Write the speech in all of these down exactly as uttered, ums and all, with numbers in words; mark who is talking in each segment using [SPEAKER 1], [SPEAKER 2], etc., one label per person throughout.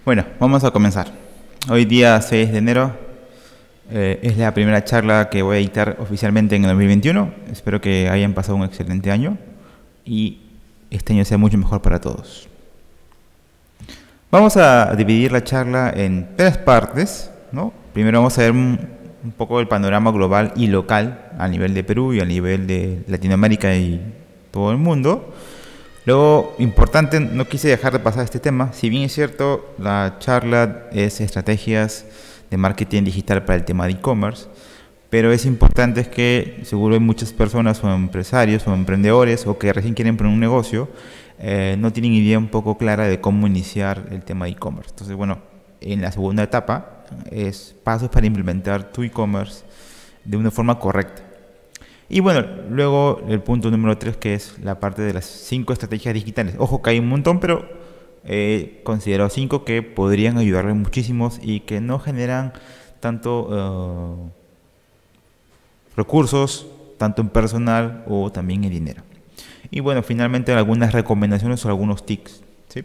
[SPEAKER 1] Bueno, vamos a comenzar. Hoy día seis de enero eh, es la primera charla que voy a dictar oficialmente en el dos mil veintiuno. Espero que hayan pasado un excelente año y este año sea mucho mejor para todos. Vamos a dividir la charla en tres partes, ¿no? Primero vamos a ver un, un poco el panorama global y local a nivel de Perú y a nivel de Latinoamérica y todo el mundo. Luego, importante, no quise dejar de pasar este tema. Si bien es cierto, la charla es estrategias de marketing digital para el tema de e-commerce, pero es importante es que seguro hay muchas personas o empresarios o emprendedores o que recién quieren poner un negocio, eh, no tienen idea un poco clara de cómo iniciar el tema de e-commerce. Entonces, bueno, en la segunda etapa es pasos para implementar tu e-commerce de una forma correcta. Y bueno, luego el punto número tres, que es la parte de las cinco estrategias digitales. Ojo que hay un montón, pero he considerado cinco que podrían ayudarle muchísimos y que no generan tanto uh, recursos, tanto en personal o también en dinero. Y bueno, finalmente algunas recomendaciones o algunos tips, ¿sí?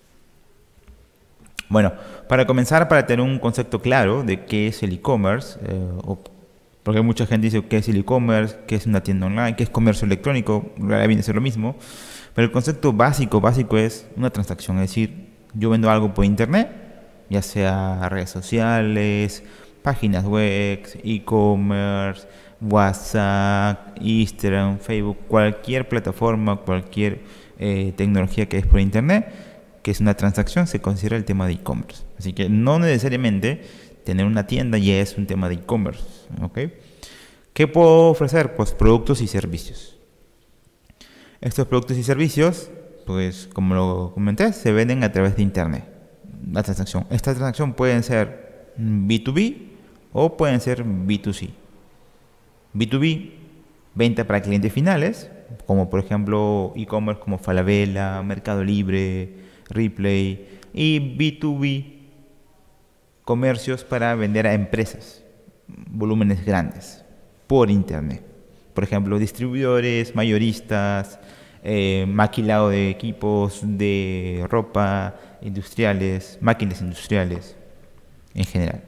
[SPEAKER 1] Bueno, para comenzar, para tener un concepto claro de qué es el e-commerce, eh, o porque mucha gente dice qué es el e-commerce, qué es una tienda online, qué es comercio electrónico, realmente viene a ser lo mismo. Pero el concepto básico, básico es una transacción, es decir, yo vendo algo por internet, ya sea redes sociales, páginas web, e-commerce, WhatsApp, Instagram, Facebook, cualquier plataforma, cualquier eh, tecnología que es por internet, que es una transacción, se considera el tema de e-commerce. Así que no necesariamente tener una tienda ya es un tema de e-commerce, ¿ok? ¿Qué puedo ofrecer? Pues productos y servicios. Estos productos y servicios, pues como lo comenté, se venden a través de internet. La transacción. Esta transacción pueden ser B dos B o pueden ser B dos C. B dos B, venta para clientes finales, como por ejemplo e-commerce como Falabella, Mercado Libre, Ripley, y B dos B, comercios para vender a empresas, volúmenes grandes, por internet. Por ejemplo, distribuidores, mayoristas, eh, maquilado de equipos de ropa, industriales, máquinas industriales en general.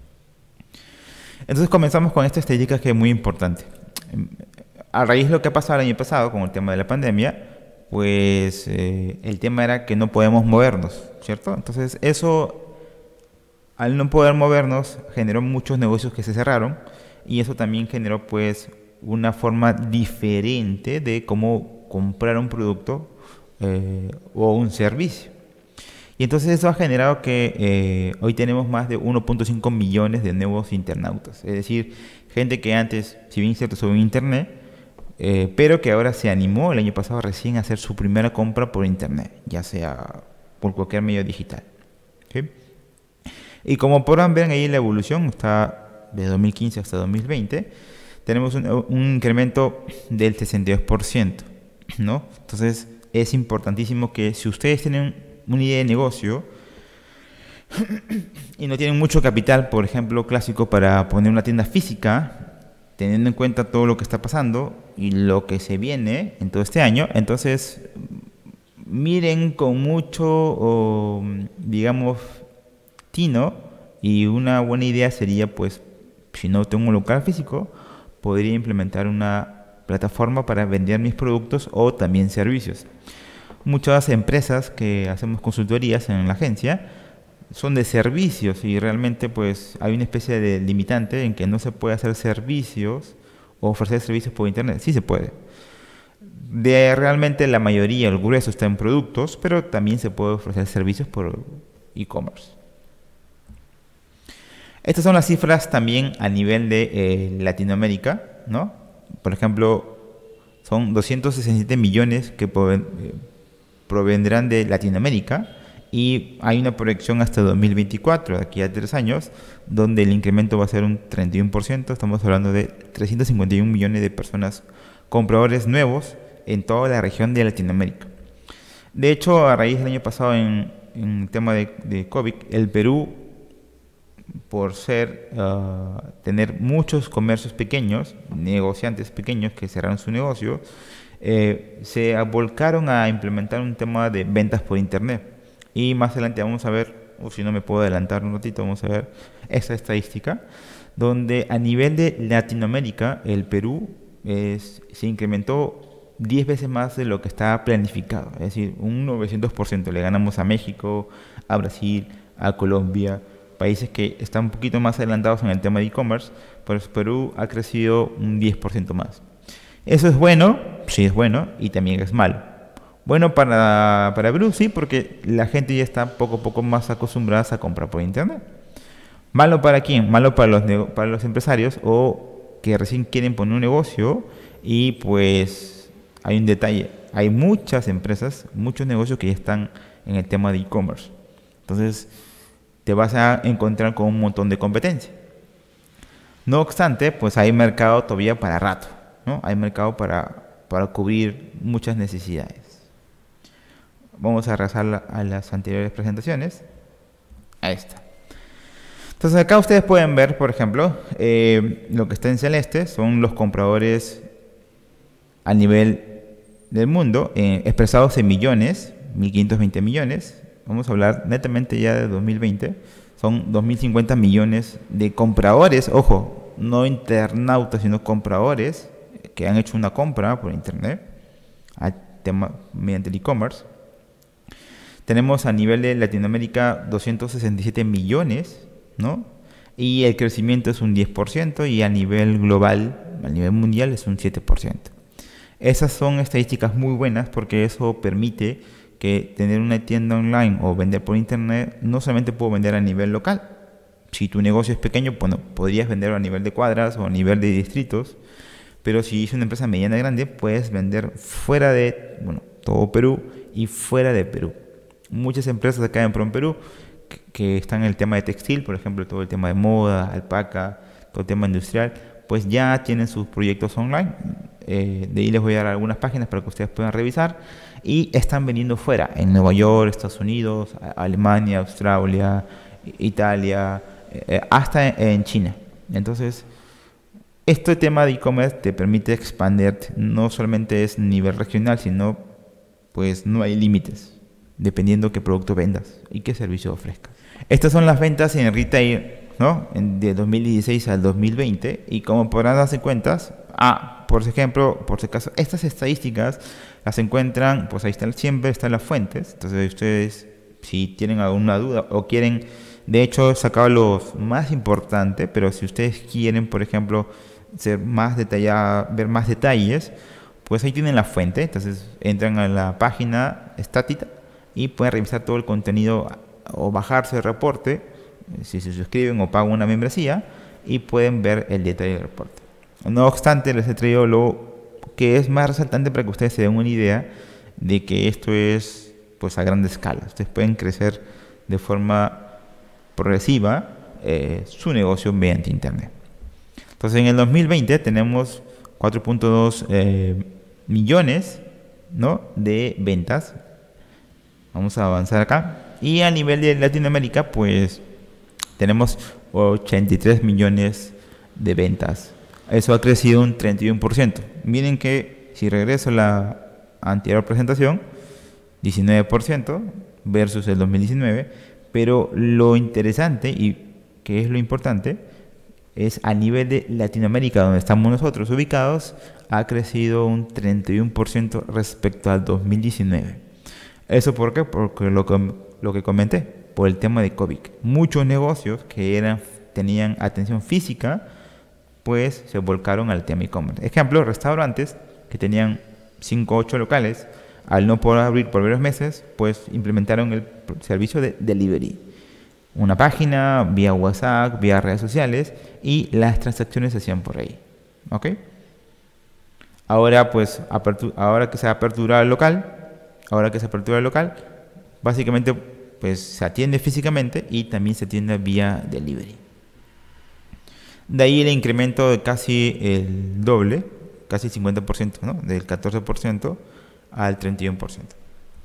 [SPEAKER 1] Entonces comenzamos con esta estadística que es muy importante. A raíz de lo que ha pasado el año pasado con el tema de la pandemia, pues eh, el tema era que no podemos movernos, ¿cierto? Entonces eso, al no poder movernos, generó muchos negocios que se cerraron y eso también generó pues una forma diferente de cómo comprar un producto eh, o un servicio. Y entonces eso ha generado que eh, hoy tenemos más de uno punto cinco millones de nuevos internautas. Es decir, gente que antes, si bien es cierto, sobre internet, eh, pero que ahora se animó el año pasado recién a hacer su primera compra por internet, ya sea por cualquier medio digital. ¿Sí? Y como podrán ver ahí la evolución, está de dos mil quince hasta dos mil veinte, tenemos un, un incremento del sesenta y dos por ciento, ¿no? Entonces es importantísimo que si ustedes tienen una idea de negocio y no tienen mucho capital, por ejemplo, clásico para poner una tienda física, teniendo en cuenta todo lo que está pasando y lo que se viene en todo este año, entonces miren con mucho, o, digamos, tino, y una buena idea sería, pues, si no tengo un local físico, podría implementar una plataforma para vender mis productos o también servicios. Muchas empresas que hacemos consultorías en la agencia son de servicios y realmente pues hay una especie de limitante en que no se puede hacer servicios o ofrecer servicios por internet. Sí se puede. De realmente la mayoría, el grueso está en productos, pero también se puede ofrecer servicios por e-commerce. Estas son las cifras también a nivel de eh, Latinoamérica, ¿no? Por ejemplo, son doscientos sesenta y siete millones que provendrán de Latinoamérica y hay una proyección hasta dos mil veinticuatro, de aquí a tres años, donde el incremento va a ser un treinta y uno por ciento. Estamos hablando de trescientos cincuenta y un millones de personas, compradores nuevos en toda la región de Latinoamérica. De hecho, a raíz del año pasado en, en el tema de, de COVID, el Perú, por ser uh, tener muchos comercios pequeños, negociantes pequeños que cerraron su negocio, eh, se volcaron a implementar un tema de ventas por internet. Y más adelante vamos a ver o si no me puedo adelantar un ratito, vamos a ver esta estadística, donde a nivel de Latinoamérica, el Perú es, se incrementó diez veces más de lo que estaba planificado, es decir, un novecientos por ciento. Le ganamos a México, a Brasil, a Colombia, países que están un poquito más adelantados en el tema de e-commerce, pero Perú ha crecido un diez por ciento más. ¿Eso es bueno? Sí, es bueno, y también es malo. Bueno para, para Perú, sí, porque la gente ya está poco a poco más acostumbrada a comprar por internet. ¿Malo para quién? Malo para los, para los empresarios o que recién quieren poner un negocio y pues hay un detalle. Hay muchas empresas, muchos negocios que ya están en el tema de e-commerce. Entonces te vas a encontrar con un montón de competencia. No obstante, pues hay mercado todavía para rato, ¿no? Hay mercado para, para cubrir muchas necesidades. Vamos a regresar a las anteriores presentaciones. A esta. Entonces acá ustedes pueden ver, por ejemplo, eh, lo que está en celeste son los compradores a nivel del mundo, eh, expresados en millones, mil quinientos veinte millones. Vamos a hablar netamente ya de dos mil veinte. Son dos mil cincuenta millones de compradores, ojo, no internautas, sino compradores que han hecho una compra por internet a tema, mediante el e-commerce. Tenemos a nivel de Latinoamérica doscientos sesenta y siete millones, ¿no? Y el crecimiento es un diez por ciento y a nivel global, a nivel mundial, es un siete por ciento. Esas son estadísticas muy buenas porque eso permite que tener una tienda online o vender por internet no solamente puedo vender a nivel local. Si tu negocio es pequeño, bueno, podrías venderlo a nivel de cuadras o a nivel de distritos, pero si es una empresa mediana grande, puedes vender fuera de, bueno, todo Perú y fuera de Perú. Muchas empresas acá en Perú que, que están en el tema de textil, por ejemplo, todo el tema de moda, alpaca, todo el tema industrial, pues ya tienen sus proyectos online. Eh, de ahí les voy a dar algunas páginas para que ustedes puedan revisar. Y están vendiendo fuera, en Nueva York, Estados Unidos, Alemania, Australia, Italia, eh, hasta en China. Entonces, este tema de e-commerce te permite expandir, no solamente es nivel regional, sino pues no hay límites, dependiendo qué producto vendas y qué servicio ofrezcas. Estas son las ventas en retail, ¿no? De dos mil dieciséis al dos mil veinte, y como podrán darse cuenta, ah, por ejemplo, por si acaso, estas estadísticas las encuentran, pues ahí están, siempre están las fuentes. Entonces ustedes, si tienen alguna duda o quieren, de hecho he sacado los más importantes, pero si ustedes quieren, por ejemplo, ser más detallada, ver más detalles, pues ahí tienen la fuente. Entonces entran a la página estática y pueden revisar todo el contenido o bajarse el reporte, si se suscriben o pagan una membresía, y pueden ver el detalle del reporte. No obstante, les he traído lo que es más resaltante para que ustedes se den una idea de que esto es pues a gran escala. Ustedes pueden crecer de forma progresiva eh, su negocio mediante internet. Entonces en el dos mil veinte tenemos cuatro punto dos eh, millones, ¿no?, de ventas. Vamos a avanzar acá. Y a nivel de Latinoamérica, pues tenemos ochenta y tres millones de ventas. Eso ha crecido un treinta y uno por ciento. Miren que si regreso a la anterior presentación, diecinueve por ciento versus el dos mil diecinueve, pero lo interesante y que es lo importante es a nivel de Latinoamérica, donde estamos nosotros ubicados, ha crecido un treinta y uno por ciento respecto al dos mil diecinueve. ¿Eso por qué? Porque lo que, lo que comenté, por el tema de COVID. Muchos negocios que eran, tenían atención física, pues se volcaron al tema e-commerce. Ejemplo, restaurantes que tenían cinco o ocho locales, al no poder abrir por varios meses, pues implementaron el servicio de delivery. Una página, vía WhatsApp, vía redes sociales, y las transacciones se hacían por ahí. ¿Ok? Ahora, pues, ahora que se apertura el local, ahora que se apertura el local, básicamente, pues, se atiende físicamente y también se atiende vía delivery. De ahí el incremento de casi el doble, casi cincuenta por ciento, ¿no?, del catorce por ciento al treinta y uno por ciento.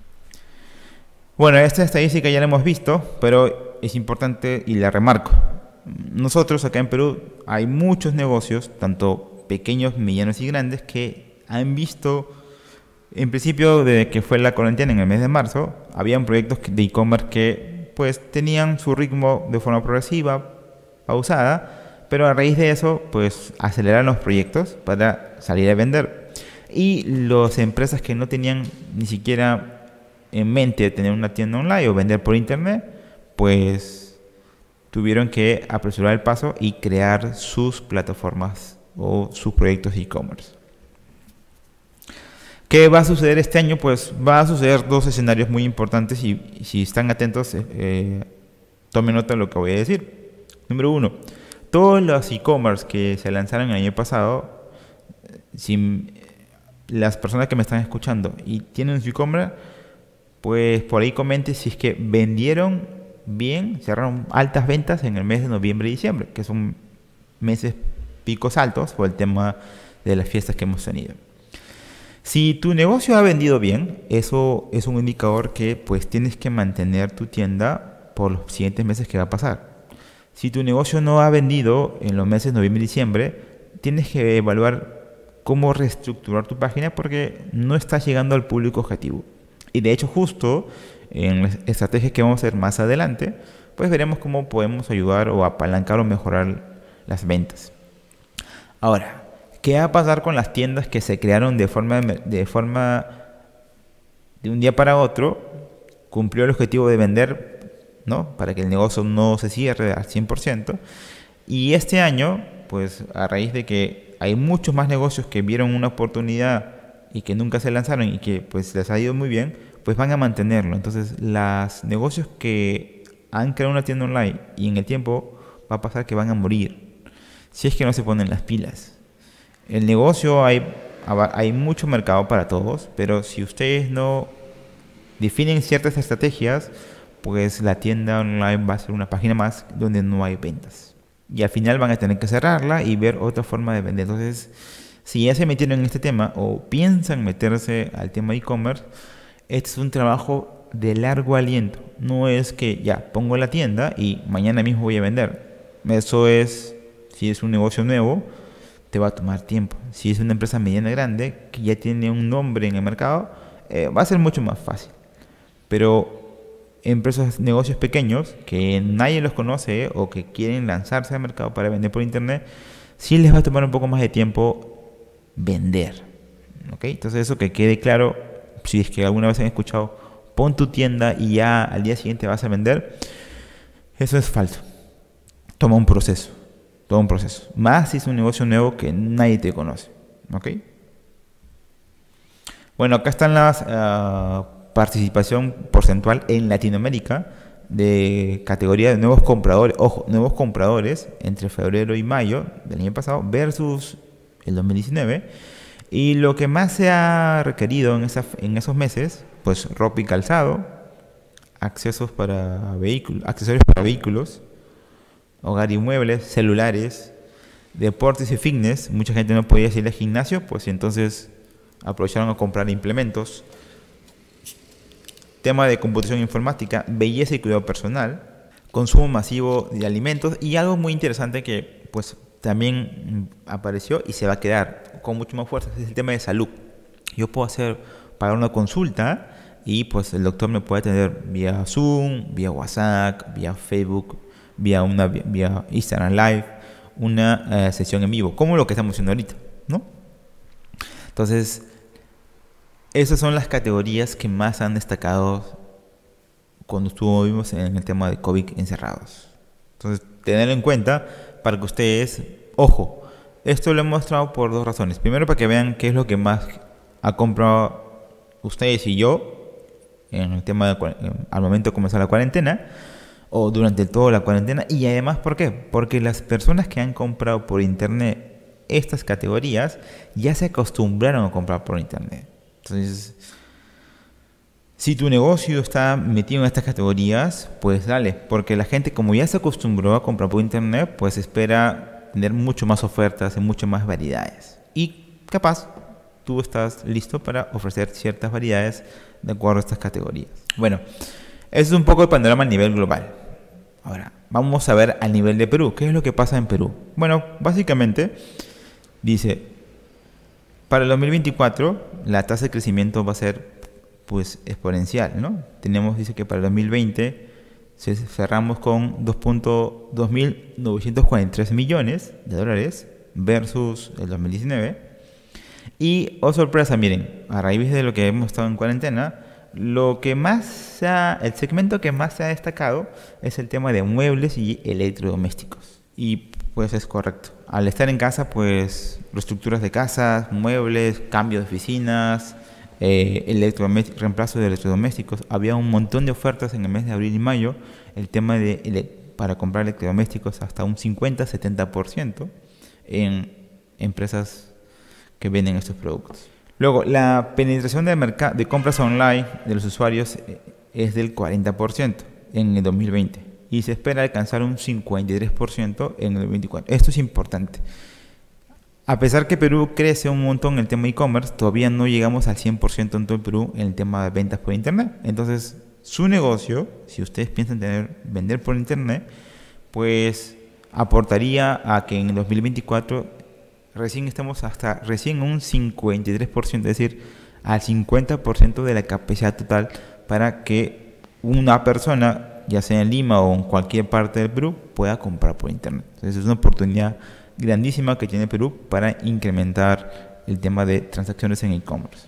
[SPEAKER 1] Bueno, esta estadística ya la hemos visto, pero es importante y la remarco. Nosotros acá en Perú hay muchos negocios, tanto pequeños, medianos y grandes, que han visto, en principio desde que fue la cuarentena en el mes de marzo, habían proyectos de e-commerce que pues tenían su ritmo de forma progresiva, pausada, pero a raíz de eso, pues aceleraron los proyectos para salir a vender. Y las empresas que no tenían ni siquiera en mente tener una tienda online o vender por internet, pues tuvieron que apresurar el paso y crear sus plataformas o sus proyectos de e-commerce. ¿Qué va a suceder este año? Pues va a suceder dos escenarios muy importantes y si están atentos, eh, tomen nota de lo que voy a decir. Número uno, todos los e-commerce que se lanzaron el año pasado, si las personas que me están escuchando y tienen su e-commerce, pues por ahí comenten si es que vendieron bien, cerraron altas ventas en el mes de noviembre y diciembre, que son meses picos altos por el tema de las fiestas que hemos tenido. Si tu negocio ha vendido bien, eso es un indicador que pues tienes que mantener tu tienda por los siguientes meses que va a pasar. Si tu negocio no ha vendido en los meses de noviembre y diciembre, tienes que evaluar cómo reestructurar tu página porque no estás llegando al público objetivo. Y de hecho justo en las estrategias que vamos a ver más adelante, pues veremos cómo podemos ayudar o apalancar o mejorar las ventas. Ahora, ¿qué va a pasar con las tiendas que se crearon de forma de, forma de un día para otro? Cumplió el objetivo de vender, ¿no? Para que el negocio no se cierre al cien por ciento. Y este año, pues a raíz de que hay muchos más negocios que vieron una oportunidad y que nunca se lanzaron y que pues les ha ido muy bien, pues van a mantenerlo. Entonces, los negocios que han creado una tienda online y en el tiempo va a pasar que van a morir si es que no se ponen las pilas. El negocio, hay, hay mucho mercado para todos, pero si ustedes no definen ciertas estrategias, pues la tienda online va a ser una página más donde no hay ventas. Y al final van a tener que cerrarla y ver otra forma de vender. Entonces, si ya se metieron en este tema o piensan meterse al tema e-commerce, este es un trabajo de largo aliento. No es que ya pongo la tienda y mañana mismo voy a vender. Eso es, si es un negocio nuevo, te va a tomar tiempo. Si es una empresa mediana grande que ya tiene un nombre en el mercado, eh, va a ser mucho más fácil. Pero empresas, negocios pequeños que nadie los conoce o que quieren lanzarse al mercado para vender por internet, sí les va a tomar un poco más de tiempo vender. ¿Ok? Entonces eso que quede claro, si es que alguna vez han escuchado, pon tu tienda y ya al día siguiente vas a vender, eso es falso. Toma un proceso. Todo un proceso. Más si es un negocio nuevo que nadie te conoce. ¿Ok? Bueno, acá están las uh, participación porcentual en Latinoamérica de categoría de nuevos compradores. Ojo, nuevos compradores entre febrero y mayo del año pasado versus el dos mil diecinueve. Y lo que más se ha requerido en, esa, en esos meses, pues ropa y calzado, accesos para vehículos, accesorios para vehículos, hogar y muebles, celulares, deportes y fitness. Mucha gente no podía ir al gimnasio, pues entonces aprovecharon a comprar implementos. Tema de computación informática, belleza y cuidado personal, consumo masivo de alimentos y algo muy interesante que pues también apareció y se va a quedar con mucho más fuerza es el tema de salud. Yo puedo hacer pagar una consulta y pues el doctor me puede atender vía Zoom, vía WhatsApp, vía Facebook, vía una vía Instagram Live, una eh, sesión en vivo, como lo que estamos haciendo ahorita, ¿no? Entonces, esas son las categorías que más han destacado cuando estuvimos en el tema de COVID encerrados. Entonces, tenerlo en cuenta para que ustedes, ojo, esto lo he mostrado por dos razones. Primero, para que vean qué es lo que más ha comprado ustedes y yo en el tema de, al momento de comenzar la cuarentena o durante toda la cuarentena. Y además, ¿por qué? Porque las personas que han comprado por internet estas categorías ya se acostumbraron a comprar por internet. Entonces, si tu negocio está metido en estas categorías, pues dale, porque la gente como ya se acostumbró a comprar por internet, pues espera tener mucho más ofertas y muchas más variedades. Y capaz tú estás listo para ofrecer ciertas variedades de acuerdo a estas categorías. Bueno, ese es un poco el panorama a nivel global. Ahora, vamos a ver a nivel de Perú. ¿Qué es lo que pasa en Perú? Bueno, básicamente dice, para el dos mil veinticuatro la tasa de crecimiento va a ser pues exponencial, ¿no? Tenemos, dice que para el dos mil veinte se- cerramos con dos mil novecientos cuarenta y tres millones de dólares versus el dos mil diecinueve. Y, oh sorpresa, miren, a raíz de lo que hemos estado en cuarentena, lo que más se ha- el segmento que más se ha destacado es el tema de muebles y electrodomésticos. Y pues es correcto. Al estar en casa, pues reestructuras de casas, muebles, cambio de oficinas, eh, electrodomésticos, reemplazo de electrodomésticos. Había un montón de ofertas en el mes de abril y mayo. El tema de ele- para comprar electrodomésticos hasta un cincuenta a setenta por ciento en empresas que venden estos productos. Luego, la penetración de, merca- de compras online de los usuarios eh, es del cuarenta por ciento en el dos mil veinte y se espera alcanzar un cincuenta y tres por ciento en el dos mil veinticuatro. Esto es importante. A pesar que Perú crece un montón en el tema e-commerce, todavía no llegamos al cien por ciento en todo el Perú en el tema de ventas por internet. Entonces, su negocio, si ustedes piensan tener, vender por internet, pues aportaría a que en el dos mil veinticuatro recién estemos hasta recién un cincuenta y tres por ciento, es decir, al cincuenta por ciento de la capacidad total para que una persona, ya sea en Lima o en cualquier parte del Perú, pueda comprar por internet. Entonces es una oportunidad grandísima que tiene Perú para incrementar el tema de transacciones en e-commerce.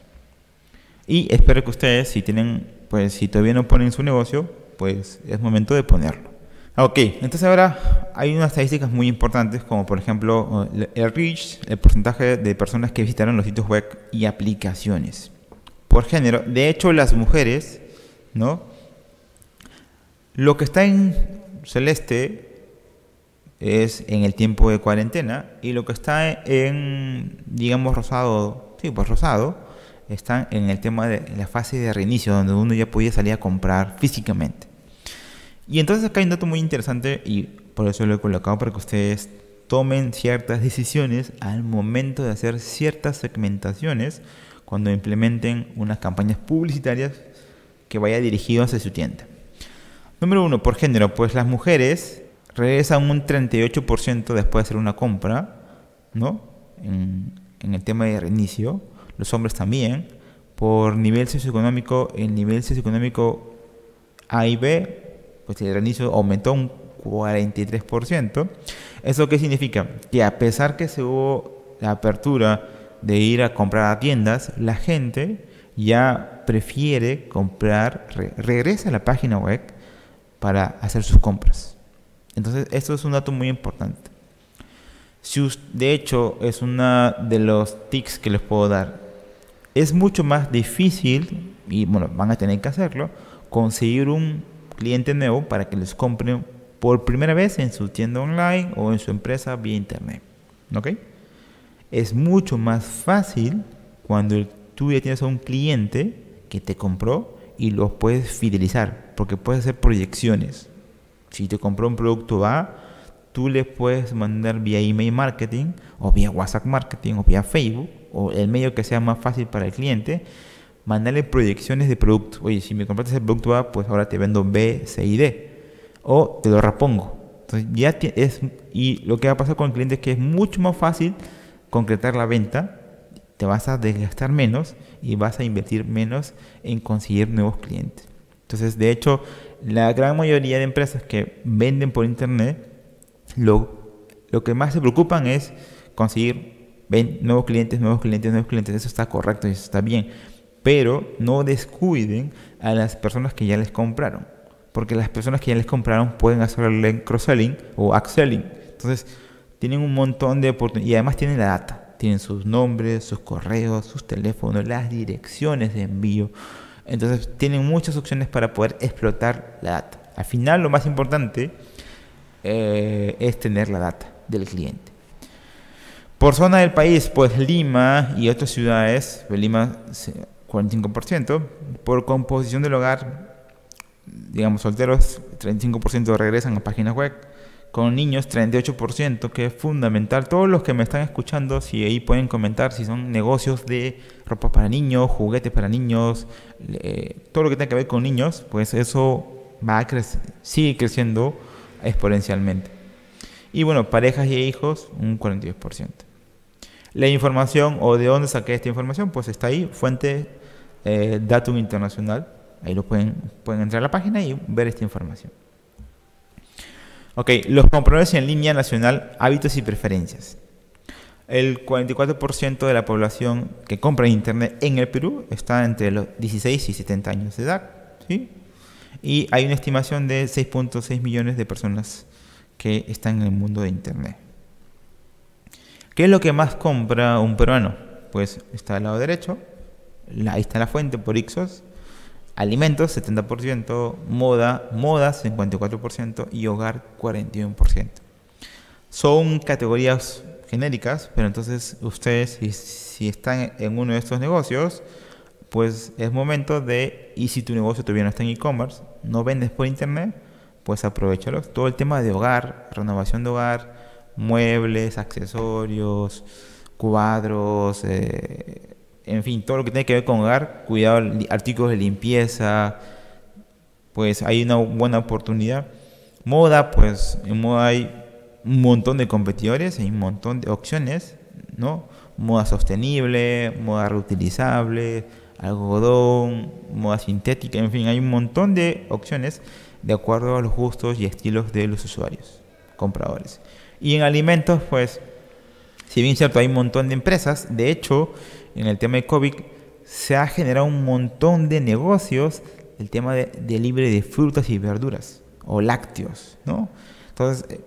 [SPEAKER 1] Y espero que ustedes, si tienen, pues si todavía no ponen su negocio, pues es momento de ponerlo. Ok, entonces ahora hay unas estadísticas muy importantes, como por ejemplo el reach, el porcentaje de personas que visitaron los sitios web y aplicaciones por género. De hecho, las mujeres, ¿no? Lo que está en celeste es en el tiempo de cuarentena, y lo que está en, digamos, rosado, sí, pues rosado, está en el tema de la fase de reinicio, donde uno ya podía salir a comprar físicamente. Y entonces acá hay un dato muy interesante, y por eso lo he colocado, para que ustedes tomen ciertas decisiones al momento de hacer ciertas segmentaciones cuando implementen unas campañas publicitarias que vaya dirigido hacia su tienda. Número uno, por género, pues las mujeres regresan un treinta y ocho por ciento después de hacer una compra, ¿no? En, en el tema de reinicio. Los hombres también. Por nivel socioeconómico, el nivel socioeconómico A y B, pues el reinicio aumentó un cuarenta y tres por ciento. ¿Eso qué significa? Que a pesar que se hubo la apertura de ir a comprar a tiendas, la gente ya prefiere comprar, re, regresa a la página web para hacer sus compras. Entonces, esto es un dato muy importante. Si de hecho, es uno de los tips que les puedo dar. Es mucho más difícil, y bueno, van a tener que hacerlo, conseguir un cliente nuevo para que les compren por primera vez en su tienda online o en su empresa vía internet. ¿Ok? Es mucho más fácil cuando tú ya tienes a un cliente que te compró y los puedes fidelizar, porque puedes hacer proyecciones. Si te compró un producto A, tú le puedes mandar vía email marketing o vía WhatsApp marketing o vía Facebook o el medio que sea más fácil para el cliente, mandarle proyecciones de producto. Oye, si me compraste el producto A, pues ahora te vendo B, C y D, o te lo repongo. Entonces ya es, y lo que va a pasar con el cliente es que es mucho más fácil concretar la venta, te vas a desgastar menos y vas a invertir menos en conseguir nuevos clientes. Entonces, de hecho, la gran mayoría de empresas que venden por internet, lo, lo que más se preocupan es conseguir ven, nuevos clientes, nuevos clientes, nuevos clientes. Eso está correcto y eso está bien. Pero no descuiden a las personas que ya les compraron, porque las personas que ya les compraron pueden hacerle cross-selling o upselling. Entonces, tienen un montón de oportunidades y además tienen la data. Tienen sus nombres, sus correos, sus teléfonos, las direcciones de envío. Entonces, tienen muchas opciones para poder explotar la data. Al final, lo más importante eh, es tener la data del cliente. Por zona del país, pues Lima y otras ciudades, pues Lima cuarenta y cinco por ciento, por composición del hogar, digamos solteros, treinta y cinco por ciento regresan a páginas web, con niños treinta y ocho por ciento, que es fundamental. Todos los que me están escuchando, si ahí pueden comentar si son negocios de ropa para niños, juguetes para niños, eh, todo lo que tenga que ver con niños, pues eso va a crecer, sigue creciendo exponencialmente. Y bueno, parejas y hijos, un cuarenta y dos por ciento. La información, o de dónde saqué esta información, pues está ahí, fuente eh, Datum Internacional. Ahí lo pueden, pueden entrar a la página y ver esta información. Ok, los compradores en línea nacional, hábitos y preferencias. El cuarenta y cuatro por ciento de la población que compra en Internet en el Perú está entre los dieciséis y setenta años de edad, ¿sí? Y hay una estimación de seis punto seis millones de personas que están en el mundo de Internet. ¿Qué es lo que más compra un peruano? Pues está al lado derecho, ahí está la fuente por Ixos. Alimentos, setenta por ciento, moda, moda, cincuenta y cuatro por ciento y hogar, cuarenta y uno por ciento. Son categorías genéricas, pero entonces ustedes, si, si están en uno de estos negocios, pues es momento de, y si tu negocio todavía no está en e-commerce, no vendes por internet, pues aprovechalos. Todo el tema de hogar, renovación de hogar, muebles, accesorios, cuadros, eh, en fin, todo lo que tiene que ver con hogar, cuidado, artículos de limpieza, pues hay una buena oportunidad. Moda, pues en moda hay un montón de competidores, hay un montón de opciones, ¿no? Moda sostenible, moda reutilizable, algodón, moda sintética, en fin, hay un montón de opciones de acuerdo a los gustos y estilos de los usuarios, compradores. Y en alimentos, pues, si bien es cierto, hay un montón de empresas, de hecho, en el tema de COVID se ha generado un montón de negocios, el tema de delivery de frutas y verduras, o lácteos, ¿no? Entonces, eh,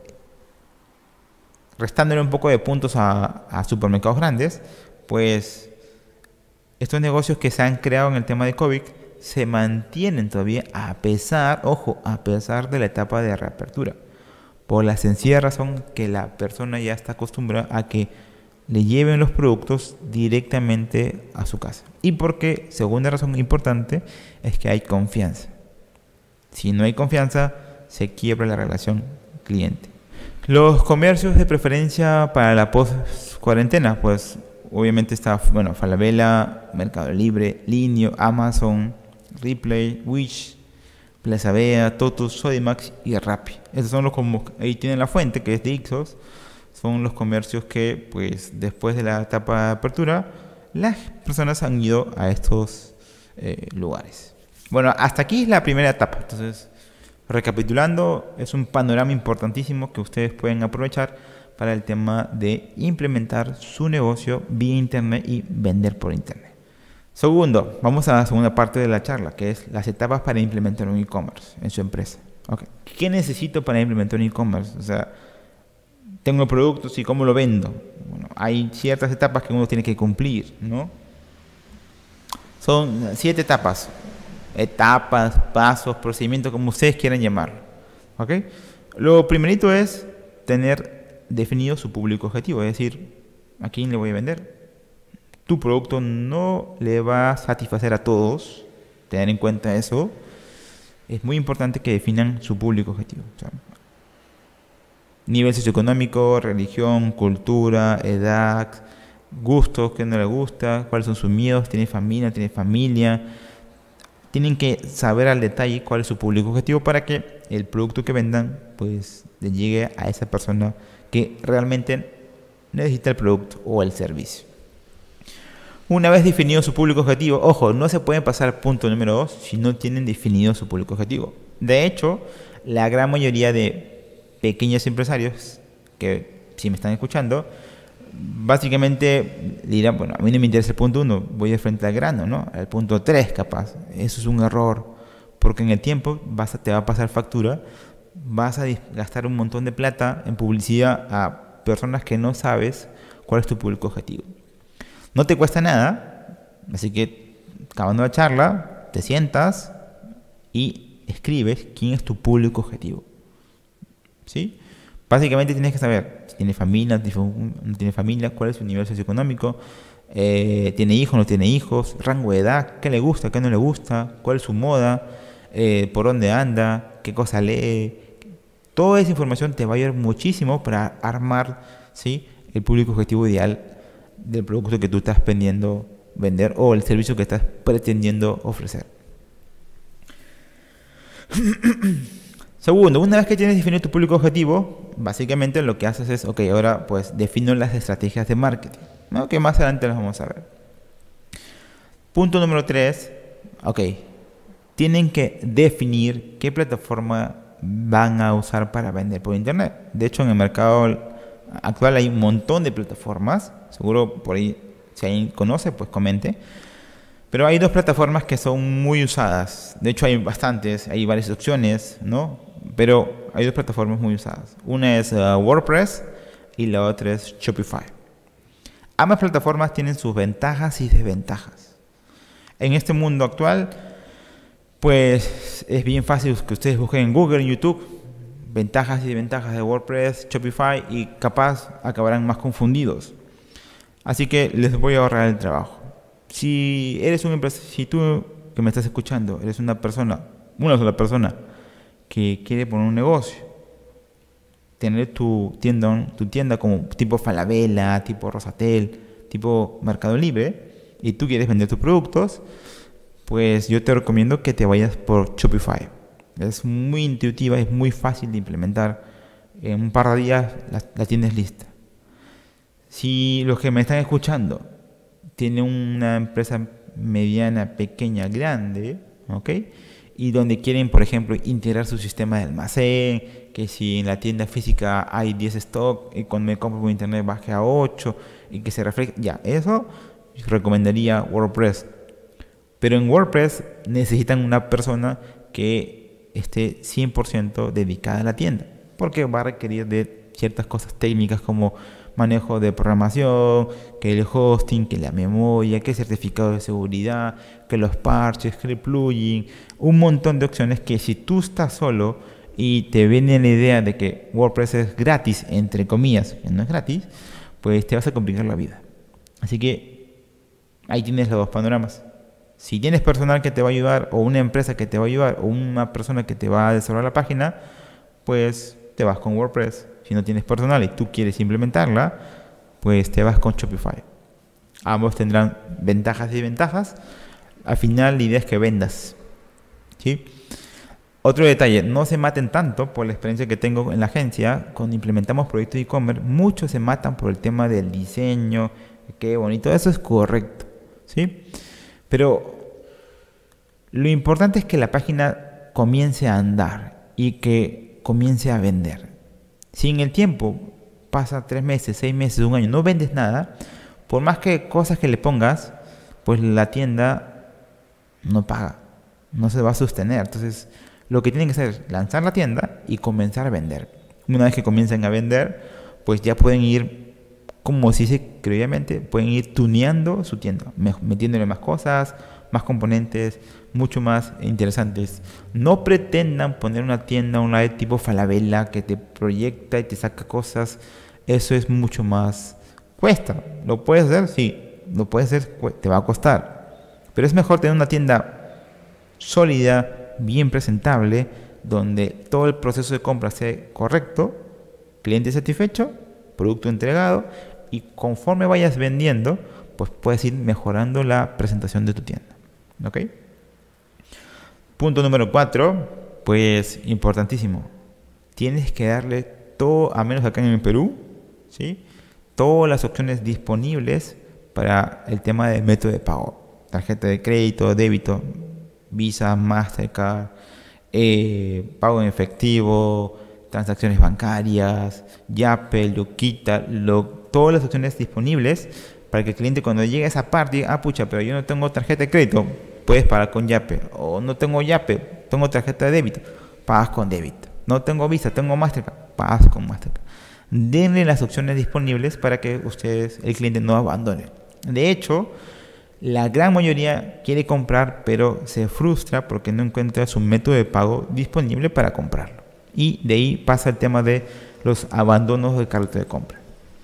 [SPEAKER 1] restándole un poco de puntos a, a supermercados grandes, pues estos negocios que se han creado en el tema de COVID se mantienen todavía a pesar, ojo, a pesar de la etapa de reapertura, por la sencilla razón que la persona ya está acostumbrada a que le lleven los productos directamente a su casa. Y porque, segunda razón importante, es que hay confianza. Si no hay confianza, se quiebra la relación cliente. Los comercios de preferencia para la post-cuarentena, pues obviamente está, bueno, Falabella, Mercado Libre, Linio, Amazon, Ripley, Wish, Plaza Vea, Totus, Sodimac y Rappi. Esos son los, como ahí tienen la fuente, que es de Ixos. Son los comercios que, pues, después de la etapa de apertura, las personas han ido a estos eh, lugares. Bueno, hasta aquí es la primera etapa. Entonces, recapitulando, es un panorama importantísimo que ustedes pueden aprovechar para el tema de implementar su negocio vía internet y vender por internet. Segundo, vamos a la segunda parte de la charla, que es las etapas para implementar un e-commerce en su empresa. Okay. ¿Qué necesito para implementar un e-commerce? O sea, tengo productos y cómo lo vendo. Bueno, hay ciertas etapas que uno tiene que cumplir, ¿no? Son siete etapas. Etapas, pasos, procedimientos, como ustedes quieran llamarlo. ¿Ok? Lo primerito es tener definido su público objetivo, es decir, ¿a quién le voy a vender? Tu producto no le va a satisfacer a todos, tener en cuenta eso. Es muy importante que definan su público objetivo. O sea, nivel socioeconómico, religión, cultura, edad, gustos, qué no le gusta, cuáles son sus miedos, tiene familia, tiene familia. Tienen que saber al detalle cuál es su público objetivo para que el producto que vendan pues le llegue a esa persona que realmente necesita el producto o el servicio. Una vez definido su público objetivo, ojo, no se pueden pasar al punto número dos si no tienen definido su público objetivo. De hecho, la gran mayoría de pequeños empresarios que si me están escuchando, básicamente dirán, bueno, a mí no me interesa el punto uno, voy de frente al grano, ¿no? Al punto tres capaz. Eso es un error, porque en el tiempo vas a, te va a pasar factura, vas a gastar un montón de plata en publicidad a personas que no sabes cuál es tu público objetivo. No te cuesta nada, así que acabando la charla, te sientas y escribes quién es tu público objetivo. ¿Sí? Básicamente tienes que saber si tiene familia, no tiene familia, cuál es su nivel socioeconómico, eh, tiene hijos, no tiene hijos, rango de edad, qué le gusta, qué no le gusta, cuál es su moda, eh, por dónde anda, qué cosa lee. Toda esa información te va a ayudar muchísimo para armar, ¿sí?, el público objetivo ideal del producto que tú estás pendiendo vender o el servicio que estás pretendiendo ofrecer. Segundo, una vez que tienes definido tu público objetivo, básicamente lo que haces es, ok, ahora pues defino las estrategias de marketing, ¿no?, que más adelante las vamos a ver. Punto número tres, ok, tienen que definir qué plataforma van a usar para vender por internet. De hecho, en el mercado actual hay un montón de plataformas. Seguro por ahí, si alguien conoce, pues comente. Pero hay dos plataformas que son muy usadas. De hecho, hay bastantes, hay varias opciones, ¿no? Pero hay dos plataformas muy usadas. Una es uh, WordPress y la otra es Shopify. Ambas plataformas tienen sus ventajas y desventajas. En este mundo actual, pues es bien fácil que ustedes busquen en Google, en YouTube, ventajas y desventajas de WordPress, Shopify, y capaz acabarán más confundidos. Así que les voy a ahorrar el trabajo. Si eres un empresario, si tú que me estás escuchando, eres una persona, una sola persona, que quiere poner un negocio, tener tu tienda, tu tienda como tipo Falabella, tipo Rosatel, tipo Mercado Libre, y tú quieres vender tus productos, pues yo te recomiendo que te vayas por Shopify. Es muy intuitiva, es muy fácil de implementar. En un par de días la, la tienes lista. Si los que me están escuchando tienen una empresa mediana, pequeña, grande, ¿ok? Y donde quieren, por ejemplo, integrar su sistema de almacén, que si en la tienda física hay diez stock y cuando me compro por internet baje a ocho y que se refleje, ya, eso yo recomendaría WordPress. Pero en WordPress necesitan una persona que esté cien por ciento dedicada a la tienda, porque va a requerir de ciertas cosas técnicas como manejo de programación, que el hosting, que la memoria, que el certificado de seguridad, que los parches, que el plugin, un montón de opciones que si tú estás solo y te viene la idea de que WordPress es gratis, entre comillas, que no es gratis, pues te vas a complicar la vida. Así que ahí tienes los dos panoramas. Si tienes personal que te va a ayudar, o una empresa que te va a ayudar, o una persona que te va a desarrollar la página, pues te vas con WordPress. Si no tienes personal y tú quieres implementarla, pues te vas con Shopify. Ambos tendrán ventajas y desventajas. Al final la idea es que vendas, ¿sí? Otro detalle, no se maten tanto por la experiencia que tengo en la agencia. Cuando implementamos proyectos de e-commerce, muchos se matan por el tema del diseño, qué bonito, eso es correcto, ¿sí? Pero lo importante es que la página comience a andar y que comience a vender. Si en el tiempo pasa tres meses, seis meses, un año, no vendes nada, por más que cosas que le pongas, pues la tienda no paga, no se va a sostener. Entonces, lo que tienen que hacer es lanzar la tienda y comenzar a vender. Una vez que comiencen a vender, pues ya pueden ir, como se dice creíblemente, pueden ir tuneando su tienda, metiéndole más cosas, más componentes, mucho más interesantes. No pretendan poner una tienda online tipo Falabella que te proyecta y te saca cosas. Eso es mucho más, cuesta. ¿Lo puedes hacer? Sí, lo puedes hacer, te va a costar. Pero es mejor tener una tienda sólida, bien presentable, donde todo el proceso de compra sea correcto, cliente satisfecho, producto entregado, y conforme vayas vendiendo, pues puedes ir mejorando la presentación de tu tienda. ¿Ok? Punto número cuatro, pues importantísimo. Tienes que darle todo, a menos acá en el Perú, ¿sí?, todas las opciones disponibles para el tema del método de pago. Tarjeta de crédito, débito, Visa, Mastercard, eh, pago en efectivo, transacciones bancarias, Yape, Loquita, lo, todas las opciones disponibles para que el cliente cuando llegue a esa parte diga, ah, pucha, pero yo no tengo tarjeta de crédito, puedes pagar con Yape. O no tengo Yape, tengo tarjeta de débito, pagas con débito. No tengo Visa, tengo Mastercard, pagas con Mastercard. Denle las opciones disponibles para que ustedes, el cliente, no abandone. De hecho, la gran mayoría quiere comprar, pero se frustra porque no encuentra su método de pago disponible para comprarlo. Y de ahí pasa el tema de los abandonos de carrito de compra.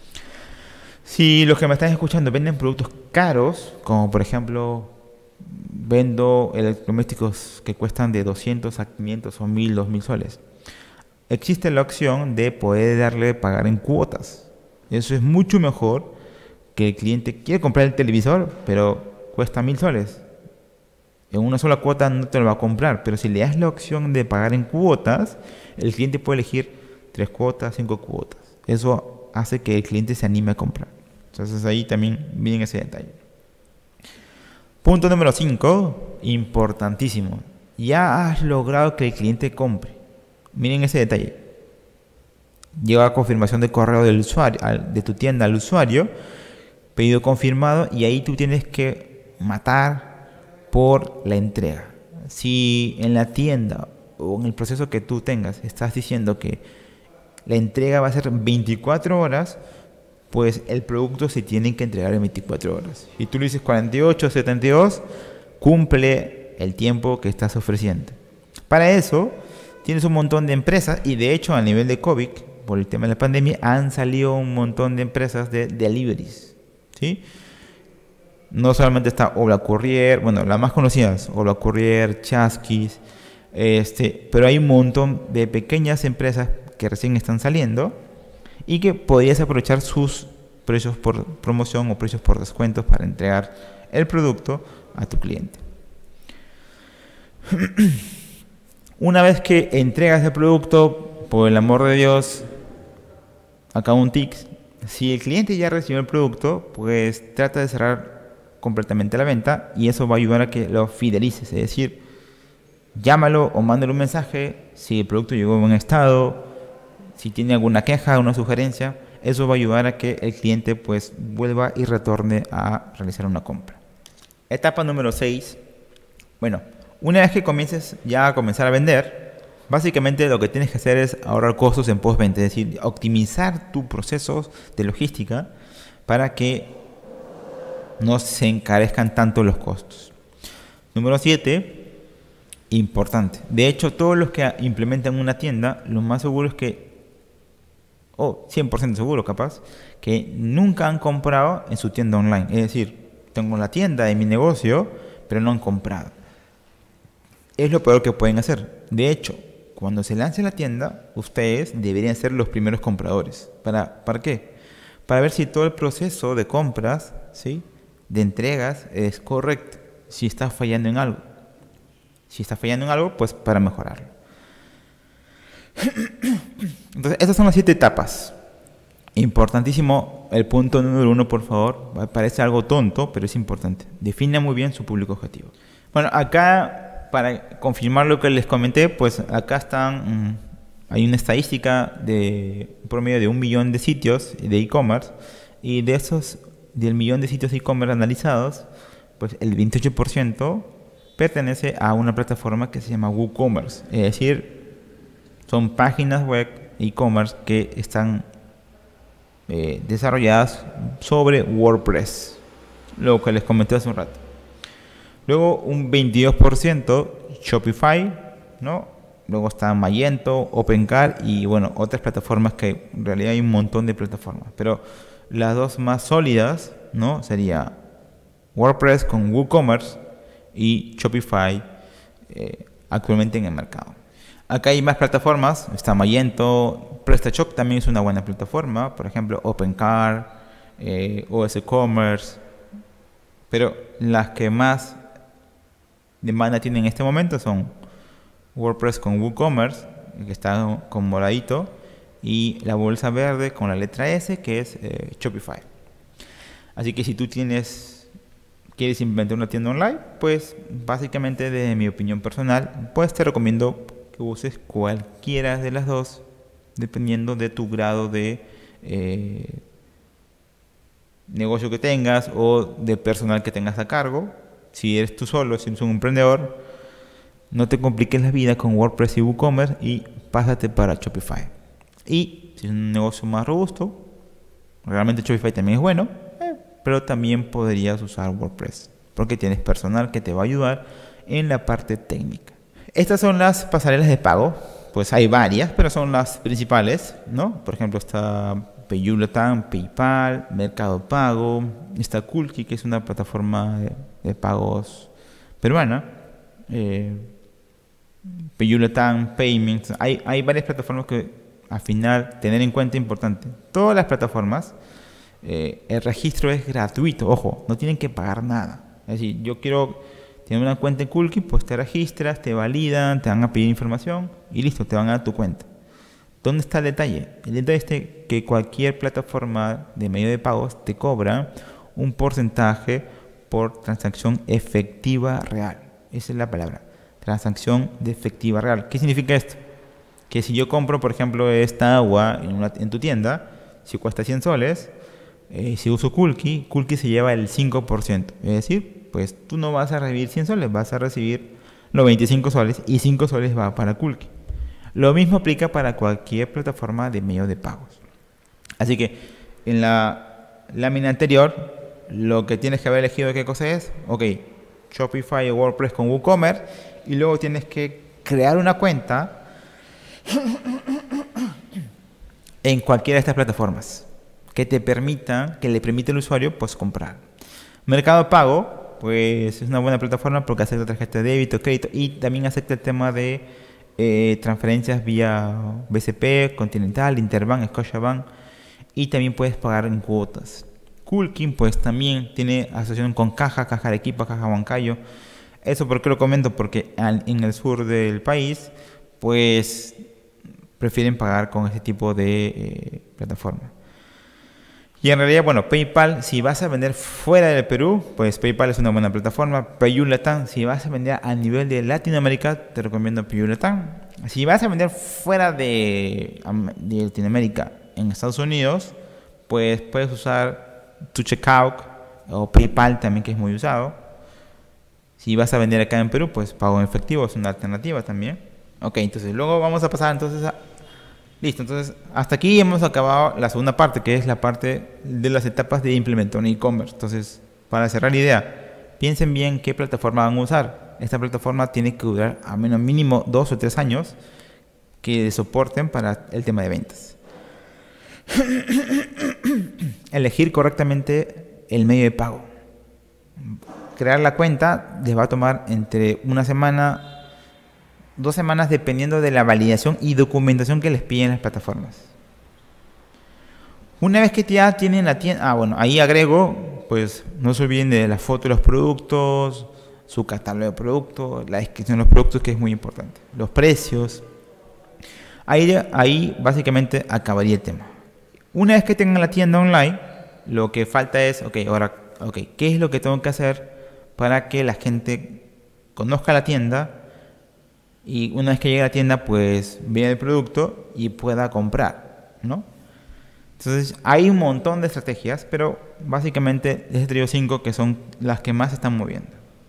[SPEAKER 1] Si los que me están escuchando venden productos caros, como por ejemplo, vendo electrodomésticos que cuestan de doscientos a quinientos o mil, dos mil soles, existe la opción de poder darle pagar en cuotas. Eso es mucho mejor que el cliente quiere comprar el televisor, pero cuesta mil soles. En una sola cuota no te lo va a comprar, pero si le das la opción de pagar en cuotas, el cliente puede elegir tres cuotas, cinco cuotas. Eso hace que el cliente se anime a comprar. Entonces ahí también viene ese detalle. Punto número cinco, importantísimo. Ya has logrado que el cliente compre. Miren ese detalle. Llega confirmación de correo del usuario, de tu tienda al usuario, pedido confirmado, y ahí tú tienes que matar por la entrega. Si en la tienda o en el proceso que tú tengas estás diciendo que la entrega va a ser veinticuatro horas, pues el producto se tiene que entregar en veinticuatro horas. Si tú le dices cuarenta y ocho, setenta y dos, cumple el tiempo que estás ofreciendo. Para eso tienes un montón de empresas, y de hecho a nivel de COVID, por el tema de la pandemia, han salido un montón de empresas de deliveries, ¿sí? No solamente está Obla Courier, bueno, las más conocidas, Obla Courier, Chasquis, este, pero hay un montón de pequeñas empresas que recién están saliendo y que podrías aprovechar sus precios por promoción o precios por descuentos para entregar el producto a tu cliente. Una vez que entregas el producto, por el amor de Dios, acá un tip: si el cliente ya recibió el producto, pues trata de cerrar completamente la venta, y eso va a ayudar a que lo fidelices. Es decir, llámalo o mándale un mensaje si el producto llegó en buen estado, si tiene alguna queja o una sugerencia. Eso va a ayudar a que el cliente pues vuelva y retorne a realizar una compra. Etapa número seis. Bueno, una vez que comiences ya a comenzar a vender, básicamente lo que tienes que hacer es ahorrar costos en postventa, es decir, optimizar tu proceso de logística para que no se encarezcan tanto los costos. Número siete, importante. De hecho, todos los que implementan una tienda, lo más seguro es que, o oh, cien por ciento seguro capaz, que nunca han comprado en su tienda online. Es decir, tengo la tienda de mi negocio, pero no han comprado. Es lo peor que pueden hacer. De hecho, cuando se lance la tienda, ustedes deberían ser los primeros compradores. ¿Para, ¿para qué? Para ver si todo el proceso de compras, ¿sí?, de entregas es correcto. Si está fallando en algo. Si está fallando en algo, pues para mejorarlo. Entonces, estas son las siete etapas. Importantísimo el punto número uno, por favor. Parece algo tonto, pero es importante. Defina muy bien su público objetivo. Bueno, acá, para confirmar lo que les comenté, pues acá están, mmm, hay una estadística de un promedio de un millón de sitios de e-commerce, y de esos, del millón de sitios de e-commerce analizados, pues el veintiocho por ciento pertenece a una plataforma que se llama WooCommerce. Es decir, son páginas web e-commerce que están eh, desarrolladas sobre WordPress, lo que les comenté hace un rato. Luego un veintidós por ciento Shopify, ¿no? Luego está Magento, OpenCart y bueno, otras plataformas, que en realidad hay un montón de plataformas, pero las dos más sólidas, ¿no?, sería WordPress con WooCommerce y Shopify eh, actualmente en el mercado. Acá hay más plataformas, está Magento, PrestaShop también es una buena plataforma, por ejemplo OpenCart, eh, O S Commerce, pero las que más demanda tienen en este momento son WordPress con WooCommerce, que está con moradito, y la bolsa verde con la letra S, que es eh, Shopify. Así que si tú tienes, quieres implementar una tienda online, pues básicamente, de mi opinión personal, pues te recomiendo que uses cualquiera de las dos, dependiendo de tu grado de eh, negocio que tengas o de personal que tengas a cargo. Si eres tú solo, si eres un emprendedor, no te compliques la vida con WordPress y WooCommerce y pásate para Shopify. Y si es un negocio más robusto, realmente Shopify también es bueno, eh, pero también podrías usar WordPress, porque tienes personal que te va a ayudar en la parte técnica. Estas son las pasarelas de pago. Pues hay varias, pero son las principales, ¿no? Por ejemplo, está Payulatam, PayPal, Mercado Pago, está Kulki, que es una plataforma de, de pagos peruana, eh, Payulatam, Payments. Hay, hay varias plataformas que, al final, tener en cuenta importante. Todas las plataformas, eh, el registro es gratuito. Ojo, no tienen que pagar nada. Es decir, yo quiero tener una cuenta en Kulki, pues te registras, te validan, te van a pedir información y listo, te van a dar tu cuenta. ¿Dónde está el detalle? El detalle es que cualquier plataforma de medio de pagos te cobra un porcentaje por transacción efectiva real. Esa es la palabra, transacción de efectiva real. ¿Qué significa esto? que si yo compro, por ejemplo, esta agua en, una, en tu tienda, si cuesta cien soles, eh, si uso Kulki, Kulki se lleva el cinco por ciento. Es decir, pues tú no vas a recibir cien soles, vas a recibir los veinticinco soles y cinco soles va para Kulki. Lo mismo aplica para cualquier plataforma de medio de pagos. Así que en la lámina anterior, lo que tienes que haber elegido qué cosa es, ok, Shopify o WordPress con WooCommerce, y luego tienes que crear una cuenta en cualquiera de estas plataformas que te permita, que le permita al usuario pues comprar. Mercado Pago, pues es una buena plataforma porque acepta tarjeta de débito, crédito y también acepta el tema de eh, transferencias vía B C P, Continental, Interbank, Scotiabank, y también puedes pagar en cuotas. Kulki pues también tiene asociación con Caja, Caja de Equipo, Caja Huancayo. Eso porque lo comento, porque en el sur del país pues prefieren pagar con este tipo de eh, plataforma. Y en realidad, bueno, PayPal, si vas a vender fuera del Perú, pues PayPal es una buena plataforma. PayU-Latam, si vas a vender a nivel de Latinoamérica, te recomiendo PayU-Latam. Si vas a vender fuera de, de Latinoamérica, en Estados Unidos, pues puedes usar tu Checkout o PayPal también, que es muy usado. Si vas a vender acá en Perú, pues pago en efectivo es una alternativa también. Ok, entonces luego vamos a pasar entonces a... Listo, entonces hasta aquí hemos acabado la segunda parte, que es la parte de las etapas de implementar un e-commerce. Entonces, para cerrar la idea, piensen bien qué plataforma van a usar. Esta plataforma tiene que durar a menos mínimo dos o tres años que soporten para el tema de ventas. Elegir correctamente el medio de pago. Crear la cuenta les va a tomar entre una semana, dos semanas, dependiendo de la validación y documentación que les piden las plataformas. Una vez que ya tienen la tienda, ah bueno, ahí agrego, pues no se olviden de la foto de los productos, su catálogo de productos, la descripción de los productos, que es muy importante, los precios. Ahí, ahí básicamente acabaría el tema. Una vez que tengan la tienda online, lo que falta es, ok, ahora, ok, ¿qué es lo que tengo que hacer para que la gente conozca la tienda? Y una vez que llegue a la tienda, pues vea el producto y pueda comprar, ¿no? Entonces, hay un montón de estrategias, pero básicamente les he traído cinco que son las que más se están moviendo.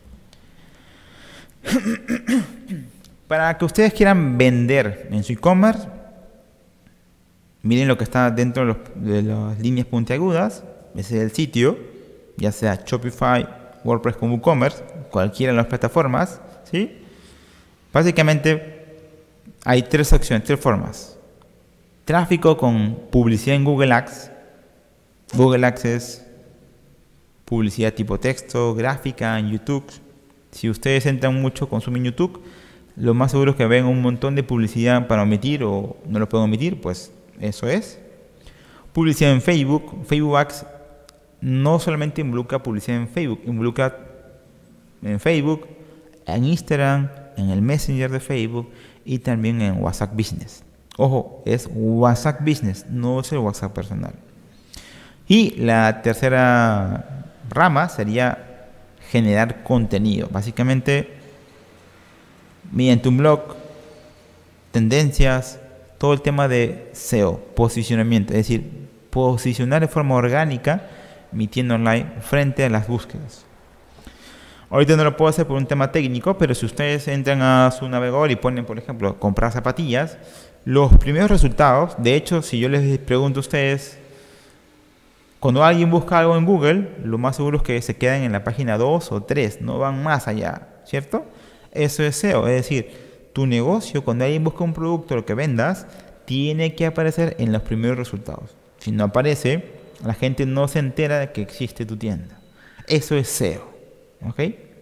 [SPEAKER 1] Para que ustedes quieran vender en su e-commerce, miren lo que está dentro de, los, de las líneas puntiagudas. Ese es el sitio, ya sea Shopify, WordPress con WooCommerce, cualquiera de las plataformas, ¿sí? Básicamente hay tres opciones, tres formas. Tráfico con publicidad en Google Ads. Google Ads es publicidad tipo texto, gráfica en YouTube. Si ustedes entran mucho, consumen YouTube, lo más seguro es que ven un montón de publicidad para omitir o no lo pueden omitir, pues eso es. Publicidad en Facebook. Facebook Ads no solamente involucra publicidad en Facebook, involucra en Facebook, en Instagram, en el Messenger de Facebook y también en WhatsApp Business. Ojo, es WhatsApp Business, no es el WhatsApp personal. Y la tercera rama sería generar contenido. Básicamente, mediante un blog, tendencias, todo el tema de S E O, posicionamiento, es decir, posicionar de forma orgánica mi tienda online frente a las búsquedas. Ahorita no lo puedo hacer por un tema técnico, pero si ustedes entran a su navegador y ponen, por ejemplo, comprar zapatillas, los primeros resultados, de hecho, si yo les pregunto a ustedes, cuando alguien busca algo en Google, lo más seguro es que se queden en la página dos o tres, no van más allá, ¿cierto? Eso es S E O, es decir, tu negocio, cuando alguien busca un producto, lo que vendas, tiene que aparecer en los primeros resultados. Si no aparece, la gente no se entera de que existe tu tienda. Eso es S E O. ¿Ok?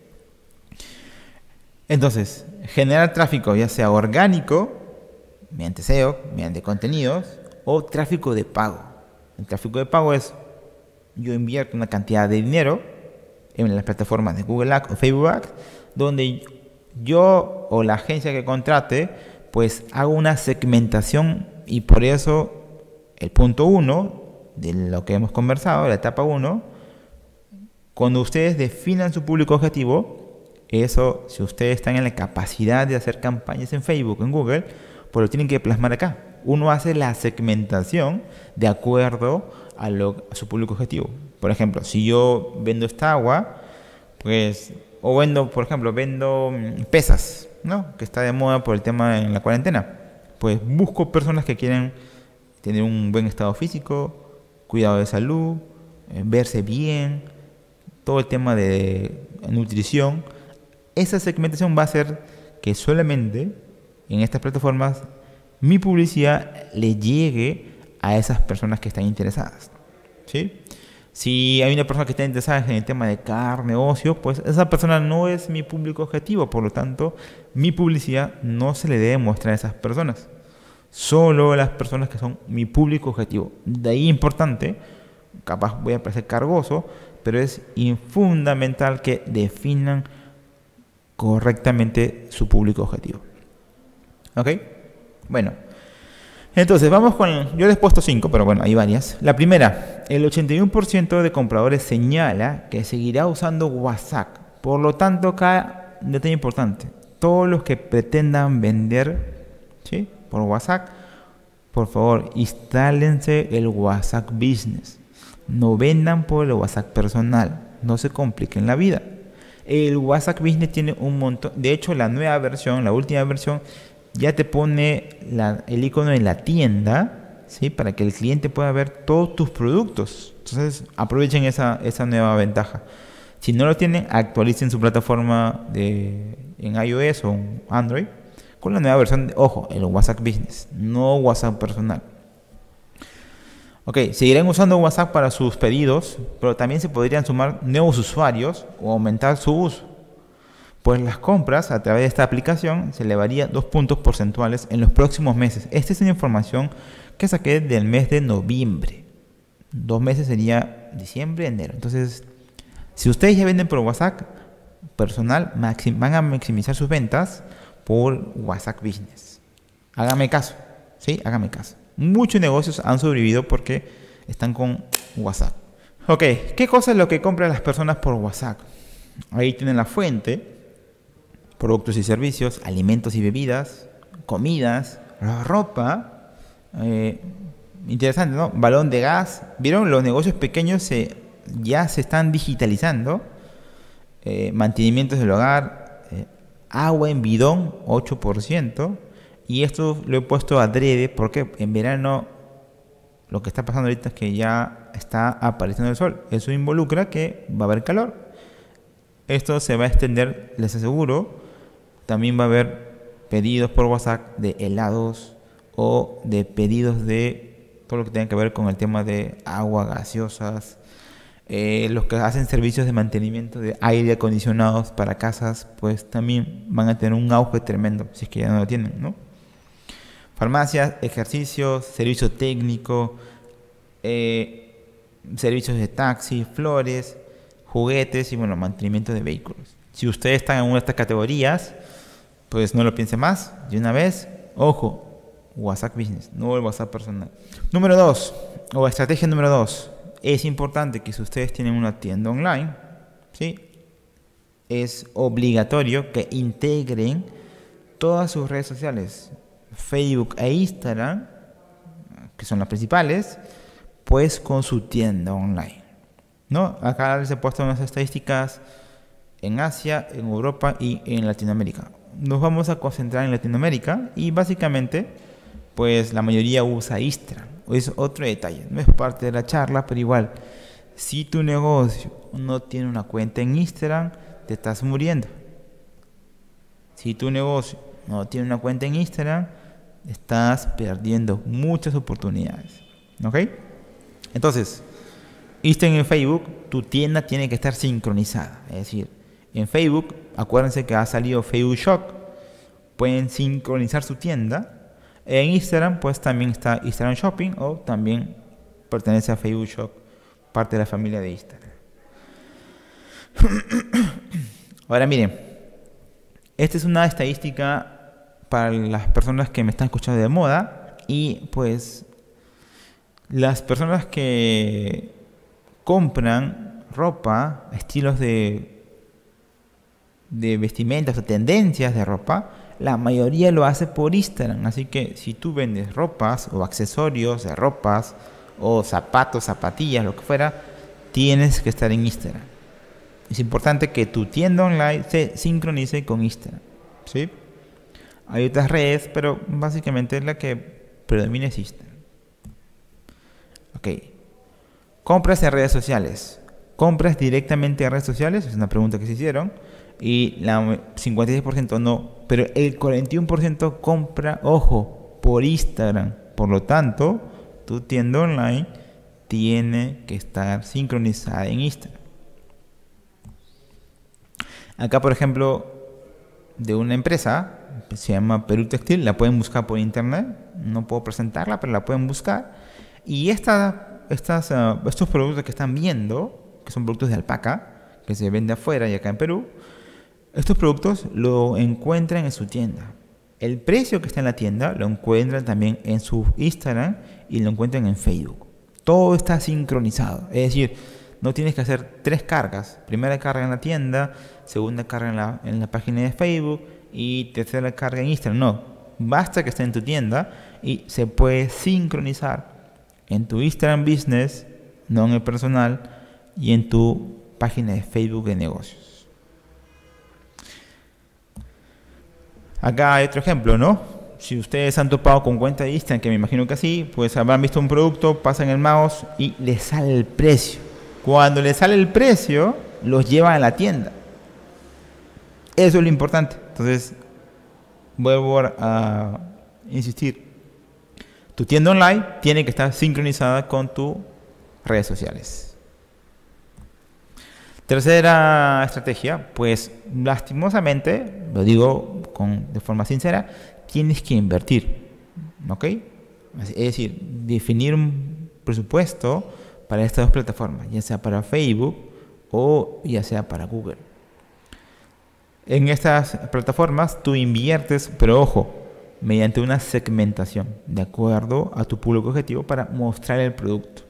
[SPEAKER 1] Entonces, generar tráfico, ya sea orgánico, mediante S E O, mediante contenidos, o tráfico de pago. El tráfico de pago es, yo invierto una cantidad de dinero en las plataformas de Google Ads o Facebook Ads, donde yo o la agencia que contrate, pues hago una segmentación, y por eso el punto uno de lo que hemos conversado, la etapa uno, cuando ustedes definan su público objetivo, eso, si ustedes están en la capacidad de hacer campañas en Facebook, en Google, pues lo tienen que plasmar acá. Uno hace la segmentación de acuerdo a, lo, a su público objetivo. Por ejemplo, si yo vendo esta agua, pues, o vendo, por ejemplo, vendo pesas, ¿no? Que está de moda por el tema en la cuarentena. Pues busco personas que quieren tener un buen estado físico, cuidado de salud, eh, verse bien, todo el tema de nutrición. Esa segmentación va a hacer que solamente en estas plataformas mi publicidad le llegue a esas personas que están interesadas, ¿sí? Si hay una persona que está interesada en el tema de carne, ocio, pues esa persona no es mi público objetivo. Por lo tanto, mi publicidad no se le debe mostrar a esas personas. Solo a las personas que son mi público objetivo. De ahí importante, capaz voy a parecer cargoso, pero es fundamental que definan correctamente su público objetivo. ¿Ok? Bueno. Entonces, vamos con... Yo les he puesto cinco, pero bueno, hay varias. La primera, el ochenta y uno por ciento de compradores señala que seguirá usando WhatsApp. Por lo tanto, acá, un detalle importante. Todos los que pretendan vender, ¿sí?, por WhatsApp, por favor, instálense el WhatsApp Business. No vendan por el WhatsApp personal. No se compliquen la vida. El WhatsApp Business tiene un montón... De hecho, la nueva versión, la última versión, ya te pone la, el icono en la tienda, ¿sí?, para que el cliente pueda ver todos tus productos. Entonces, aprovechen esa, esa nueva ventaja. Si no lo tienen, actualicen su plataforma de, en iOS o en Android con la nueva versión de, ojo, el WhatsApp Business, no WhatsApp personal. Ok, seguirán usando WhatsApp para sus pedidos, pero también se podrían sumar nuevos usuarios o aumentar su uso. Pues las compras a través de esta aplicación se elevaría dos puntos porcentuales en los próximos meses. Esta es una información que saqué del mes de noviembre. Dos meses sería diciembre, enero. Entonces, si ustedes ya venden por WhatsApp personal, van a maximizar sus ventas por WhatsApp Business. Hágame caso, ¿sí? Hágame caso. Muchos negocios han sobrevivido porque están con WhatsApp. Ok, ¿qué cosa es lo que compran las personas por WhatsApp? Ahí tienen la fuente: productos y servicios, alimentos y bebidas, comidas, ropa. Eh, interesante, ¿no? Balón de gas. ¿Vieron? Los negocios pequeños se, ya se están digitalizando. Eh, mantenimientos del hogar. Eh, agua en bidón, ocho por ciento. Y esto lo he puesto adrede porque en verano lo que está pasando ahorita es que ya está apareciendo el sol. Eso involucra que va a haber calor. Esto se va a extender, les aseguro. También va a haber pedidos por WhatsApp de helados o de pedidos de todo lo que tenga que ver con el tema de agua, gaseosas. Eh, los que hacen servicios de mantenimiento de aire acondicionados para casas, pues también van a tener un auge tremendo, si es que ya no lo tienen, ¿no? Farmacias, ejercicios, servicio técnico, eh, servicios de taxi, flores, juguetes y, bueno, mantenimiento de vehículos. Si ustedes están en una de estas categorías, pues no lo piense más, de una vez, ojo, WhatsApp Business, no el WhatsApp personal. Número dos, o estrategia número dos, es importante que si ustedes tienen una tienda online, ¿sí?, es obligatorio que integren todas sus redes sociales, Facebook e Instagram, que son las principales, pues con su tienda online, ¿no? Acá les he puesto unas estadísticas en Asia, en Europa y en Latinoamérica. Nos vamos a concentrar en Latinoamérica y básicamente, pues la mayoría usa Instagram. Es otro detalle, no es parte de la charla, pero igual, si tu negocio no tiene una cuenta en Instagram, te estás muriendo. Si tu negocio no tiene una cuenta en Instagram, estás perdiendo muchas oportunidades. ¿Ok? Entonces, Instagram y Facebook, tu tienda tiene que estar sincronizada. Es decir, en Facebook, acuérdense que ha salido Facebook Shop, pueden sincronizar su tienda. En Instagram, pues también está Instagram Shopping, o también pertenece a Facebook Shop, parte de la familia de Instagram. Ahora miren, esta es una estadística para las personas que me están escuchando de moda, y pues las personas que compran ropa, estilos de, de vestimentas o tendencias de ropa, la mayoría lo hace por Instagram. Así que si tú vendes ropas o accesorios de ropas o zapatos, zapatillas, lo que fuera, tienes que estar en Instagram. Es importante que tu tienda online se sincronice con Instagram, ¿sí? Hay otras redes, pero básicamente la que predomina es Instagram. Ok. Compras en redes sociales. ¿Compras directamente en redes sociales? Es una pregunta que se hicieron. Y la cincuenta y seis por ciento no. Pero el cuarenta y uno por ciento compra, ojo, por Instagram. Por lo tanto, tu tienda online tiene que estar sincronizada en Instagram. Acá, por ejemplo, de una empresa, se llama Perú Textil, la pueden buscar por internet. No puedo presentarla, pero la pueden buscar. Y esta, estas, uh, estos productos que están viendo, que son productos de alpaca, que se vende afuera y acá en Perú, estos productos lo encuentran en su tienda. El precio que está en la tienda lo encuentran también en su Instagram y lo encuentran en Facebook. Todo está sincronizado. Es decir, no tienes que hacer tres cargas. Primera carga en la tienda, segunda carga en la, en la página de Facebook y tercera carga en Instagram. No, basta que esté en tu tienda y se puede sincronizar en tu Instagram Business, no en el personal, y en tu página de Facebook de negocios. Acá hay otro ejemplo, ¿no? Si ustedes han topado con cuenta de Instagram, que me imagino que sí, pues habrán visto un producto, pasan el mouse y les sale el precio. Cuando les sale el precio, los llevan a la tienda. Eso es lo importante. Entonces, vuelvo a insistir. Tu tienda online tiene que estar sincronizada con tus redes sociales. Tercera estrategia, pues lastimosamente, lo digo con, de forma sincera, tienes que invertir, ¿ok? Es decir, definir un presupuesto para estas dos plataformas, ya sea para Facebook o ya sea para Google. En estas plataformas tú inviertes, pero ojo, mediante una segmentación, de acuerdo a tu público objetivo para mostrar el producto.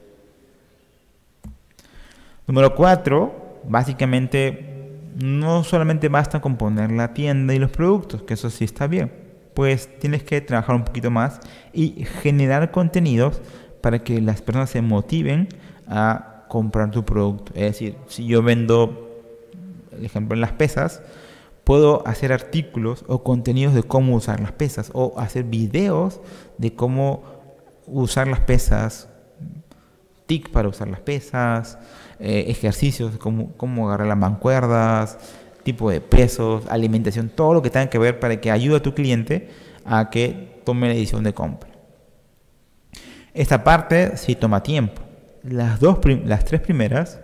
[SPEAKER 1] Número cuatro. Básicamente, no solamente basta con poner la tienda y los productos, que eso sí está bien. Pues tienes que trabajar un poquito más y generar contenidos para que las personas se motiven a comprar tu producto. Es decir, si yo vendo, por ejemplo, en las pesas, puedo hacer artículos o contenidos de cómo usar las pesas o hacer videos de cómo usar las pesas, tips para usar las pesas, eh, ejercicios, cómo, cómo agarrar las mancuerdas, tipo de pesos, alimentación, todo lo que tenga que ver para que ayude a tu cliente a que tome la decisión de compra. Esta parte sí toma tiempo. Las, dos las tres primeras,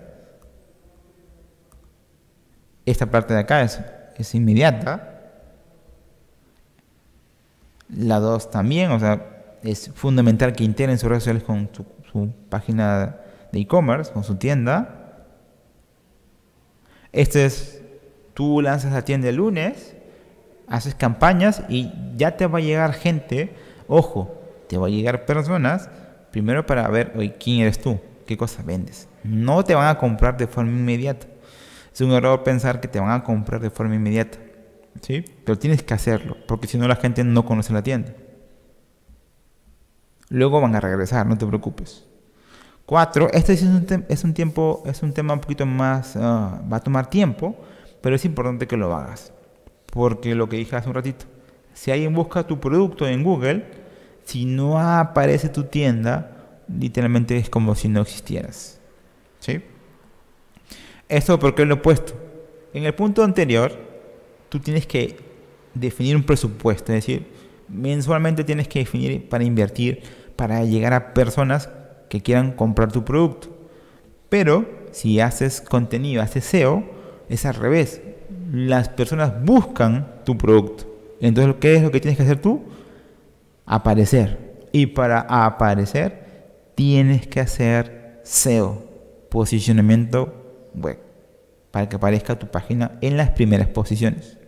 [SPEAKER 1] esta parte de acá es, es inmediata. La dos también, o sea, es fundamental que integren sus redes sociales con su, su página de e-commerce, con su tienda. Este es, tú lanzas la tienda el lunes, haces campañas y ya te va a llegar gente, ojo, te va a llegar personas, primero para ver, oye, quién eres tú, qué cosas vendes. No te van a comprar de forma inmediata. Es un error pensar que te van a comprar de forma inmediata, ¿sí? Pero tienes que hacerlo, porque si no la gente no conoce la tienda. Luego van a regresar, no te preocupes. Cuatro, este es un, es un tiempo, es un tema un poquito más, uh, va a tomar tiempo, pero es importante que lo hagas. Porque lo que dije hace un ratito, si alguien busca tu producto en Google, si no aparece tu tienda, literalmente es como si no existieras, ¿sí? Esto porque lo he puesto. En el punto anterior, tú tienes que definir un presupuesto, es decir, mensualmente tienes que definir para invertir, para llegar a personas que quieran comprar tu producto. Pero si haces contenido, haces S E O, es al revés. Las personas buscan tu producto. Entonces, ¿qué es lo que tienes que hacer tú? Aparecer. Y para aparecer, tienes que hacer S E O, posicionamiento web, para que aparezca tu página en las primeras posiciones.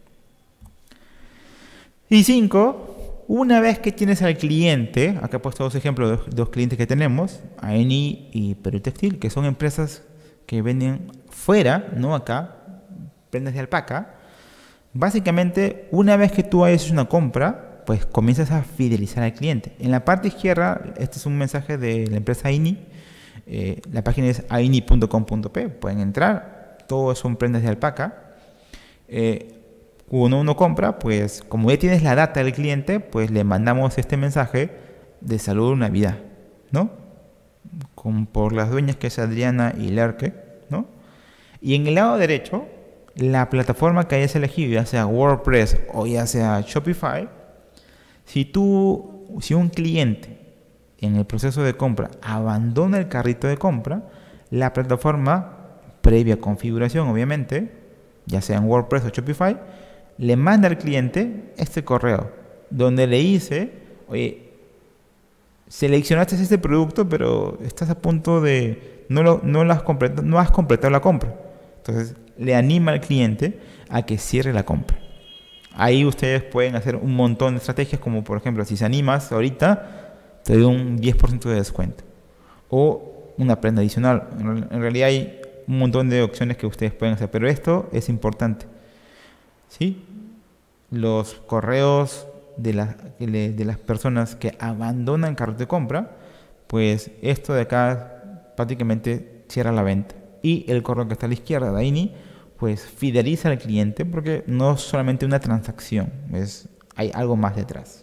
[SPEAKER 1] Y cinco, una vez que tienes al cliente, acá he puesto dos ejemplos de dos clientes que tenemos, A N I y Perú Textil, que son empresas que venden fuera, no acá, prendas de alpaca. Básicamente, una vez que tú haces una compra, pues comienzas a fidelizar al cliente. En la parte izquierda, este es un mensaje de la empresa Aini. Eh, la página es aini punto com punto pe. Pueden entrar. Todos son prendas de alpaca. Eh, cuando uno compra, pues como ya tienes la data del cliente, pues le mandamos este mensaje de saludo Navidad, ¿no? Con, por las dueñas, que es Adriana y Lerke, ¿no? Y en el lado derecho, la plataforma que hayas elegido, ya sea WordPress o ya sea Shopify, si tú, si un cliente en el proceso de compra abandona el carrito de compra, la plataforma, previa configuración obviamente, ya sea en WordPress o Shopify, le manda al cliente este correo donde le dice, oye, seleccionaste este producto, pero estás a punto de, no, lo, no, lo has, completado, no has completado la compra. Entonces le anima al cliente a que cierre la compra. Ahí ustedes pueden hacer un montón de estrategias, como por ejemplo, si se animas ahorita, te doy un diez por ciento de descuento. O una prenda adicional. En realidad hay un montón de opciones que ustedes pueden hacer, pero esto es importante. ¿Sí? Los correos de, la, de las personas que abandonan carrito de compra, pues esto de acá prácticamente cierra la venta. Y el correo que está a la izquierda de Aini, pues fideliza al cliente, porque no es solamente una transacción, es, hay algo más detrás.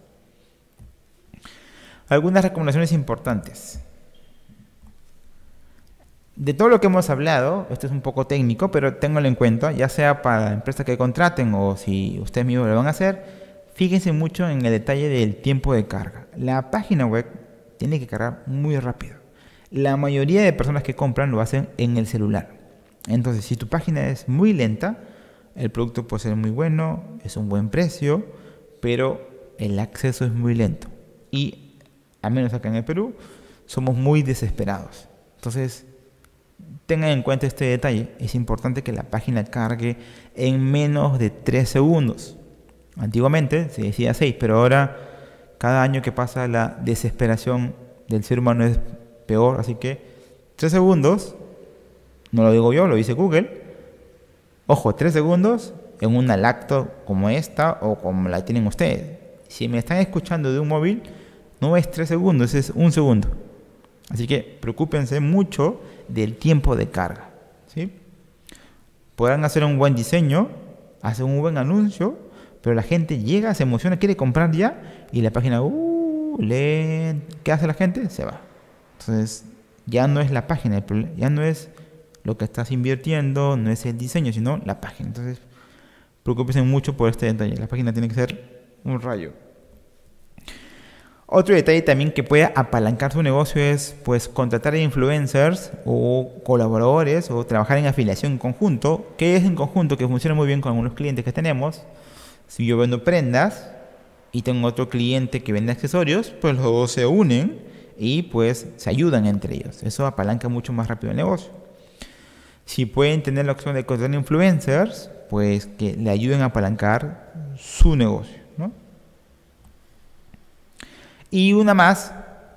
[SPEAKER 1] Algunas recomendaciones importantes. De todo lo que hemos hablado, esto es un poco técnico, pero ténganlo en cuenta, ya sea para la empresa que contraten o si ustedes mismos lo van a hacer, fíjense mucho en el detalle del tiempo de carga. La página web tiene que cargar muy rápido. La mayoría de personas que compran lo hacen en el celular. Entonces, si tu página es muy lenta, el producto puede ser muy bueno, es un buen precio, pero el acceso es muy lento. Y, al menos acá en el Perú, somos muy desesperados. Entonces, tengan en cuenta este detalle. Es importante que la página cargue en menos de tres segundos. Antiguamente se decía seis, pero ahora, cada año que pasa, la desesperación del ser humano es peor. Así que tres segundos, no lo digo yo, lo dice Google. Ojo, tres segundos en una lacto como esta o como la tienen ustedes. Si me están escuchando de un móvil, no es tres segundos, es un segundo. Así que preocúpense mucho del tiempo de carga, ¿sí? Podrán hacer un buen diseño, hacer un buen anuncio, pero la gente llega, se emociona, quiere comprar ya, y la página, uh, lee, ¿qué hace la gente? Se va. Entonces, ya no es la página, ya no es lo que estás invirtiendo, no es el diseño, sino la página. Entonces, preocúpense mucho por este detalle. La página tiene que ser un rayo. Otro detalle también que puede apalancar su negocio es, pues, contratar influencers o colaboradores o trabajar en afiliación en conjunto. ¿Qué es en conjunto? Que funciona muy bien con algunos clientes que tenemos. Si yo vendo prendas y tengo otro cliente que vende accesorios, pues los dos se unen y pues se ayudan entre ellos. Eso apalanca mucho más rápido el negocio. Si pueden tener la opción de contratar influencers, pues que le ayuden a apalancar su negocio, ¿no? Y una más,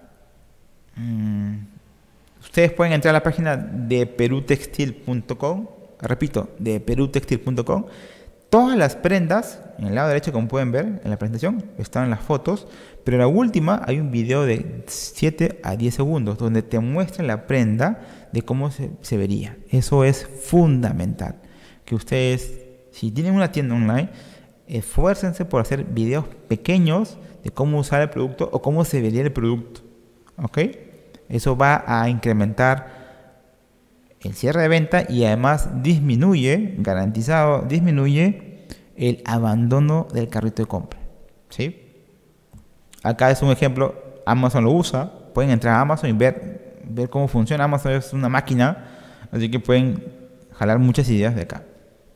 [SPEAKER 1] ustedes pueden entrar a la página de perutextil punto com, repito, de perutextil punto com. Todas las prendas, en el lado derecho, como pueden ver en la presentación, están las fotos, pero en la última hay un video de siete a diez segundos donde te muestra la prenda de cómo se, se vería. Eso es fundamental, que ustedes, si tienen una tienda online, esfuércense por hacer videos pequeños de cómo usar el producto o cómo se vería el producto, ¿ok? Eso va a incrementar el cierre de venta y además disminuye, garantizado, disminuye el abandono del carrito de compra, ¿sí? Acá es un ejemplo, Amazon lo usa, pueden entrar a Amazon y ver, ver cómo funciona. Amazon es una máquina, así que pueden jalar muchas ideas de acá.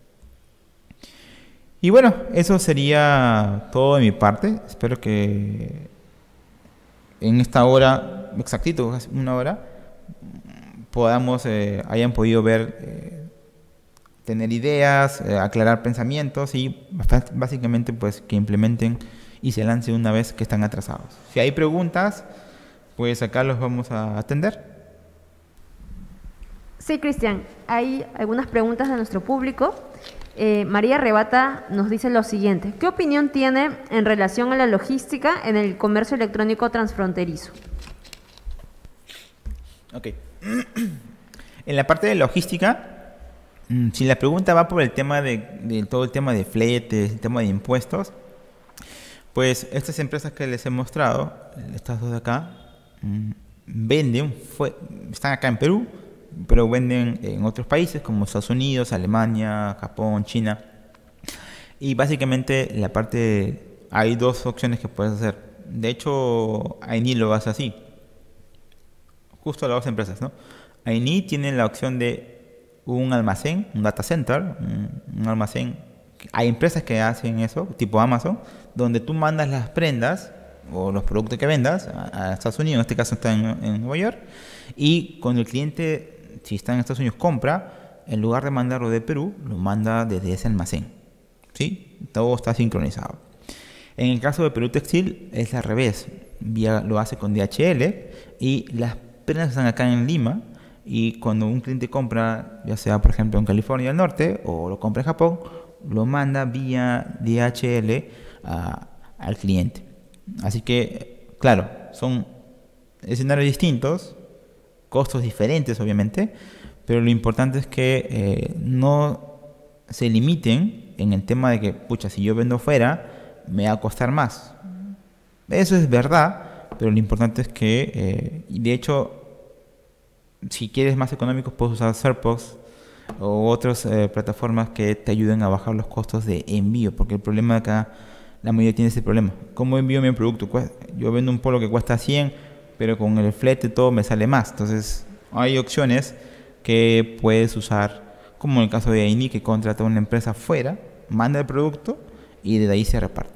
[SPEAKER 1] Y bueno, eso sería todo de mi parte. Espero que en esta hora, exactito, una hora, podamos, eh, hayan podido ver, eh, tener ideas, eh, aclarar pensamientos y básicamente pues que implementen y se lancen una vez que están atrasados. Si hay preguntas, pues acá los vamos a atender.
[SPEAKER 2] Sí, Cristian, hay algunas preguntas de nuestro público. Eh, María Rebata nos dice lo siguiente. ¿Qué opinión tiene en relación a la logística en el comercio electrónico transfronterizo?
[SPEAKER 1] Ok. En la parte de logística, si la pregunta va por el tema de, de todo el tema de fletes, el tema de impuestos, pues estas empresas que les he mostrado, estas dos de acá, venden, fue, están acá en Perú, pero venden en otros países como Estados Unidos, Alemania, Japón, China. Y básicamente la parte, hay dos opciones que puedes hacer. De hecho, Aini lo hace así. Justo las dos empresas, ¿no? Aini tiene la opción de un almacén, un data center, un, un almacén. Hay empresas que hacen eso, tipo Amazon, donde tú mandas las prendas o los productos que vendas a, a Estados Unidos, en este caso está en, en Nueva York, y cuando el cliente, si está en Estados Unidos, compra, en lugar de mandarlo de Perú, lo manda desde ese almacén. ¿Sí? Todo está sincronizado. En el caso de Perú Textil es al revés. Vía, lo hace con D H L y las prendas están acá en Lima, y cuando un cliente compra, ya sea por ejemplo en California del Norte o lo compra en Japón, lo manda vía D H L a, al cliente. Así que, claro, son escenarios distintos, costos diferentes obviamente, pero lo importante es que eh, no se limiten en el tema de que, pucha, si yo vendo fuera, me va a costar más. Eso es verdad, pero lo importante es que, eh, de hecho, si quieres más económicos, puedes usar Surpox o otras eh, plataformas que te ayuden a bajar los costos de envío, porque el problema acá, la mayoría tiene ese problema. ¿Cómo envío mi producto? Yo vendo un polo que cuesta cien, pero con el flete todo me sale más. Entonces hay opciones que puedes usar, como en el caso de Aini, que contrata a una empresa fuera, manda el producto y de ahí se reparte.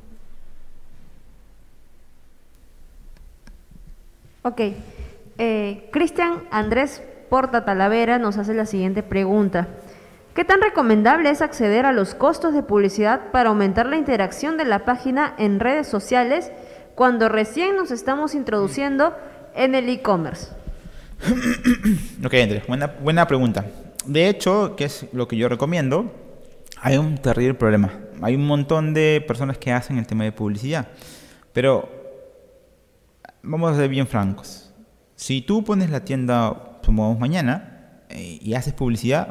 [SPEAKER 2] Ok. Eh, Cristian Andrés Porta Talavera nos hace la siguiente pregunta. ¿Qué tan recomendable es acceder a los costos de publicidad para aumentar la interacción de la página en redes sociales cuando recién nos estamos introduciendo en el e-commerce?
[SPEAKER 1] Ok, Andrés, buena, buena pregunta. De hecho, ¿qué es lo que yo recomiendo? Hay un terrible problema. Hay un montón de personas que hacen el tema de publicidad, pero vamos a ser bien francos. Si tú pones la tienda, supongamos mañana, eh, y haces publicidad,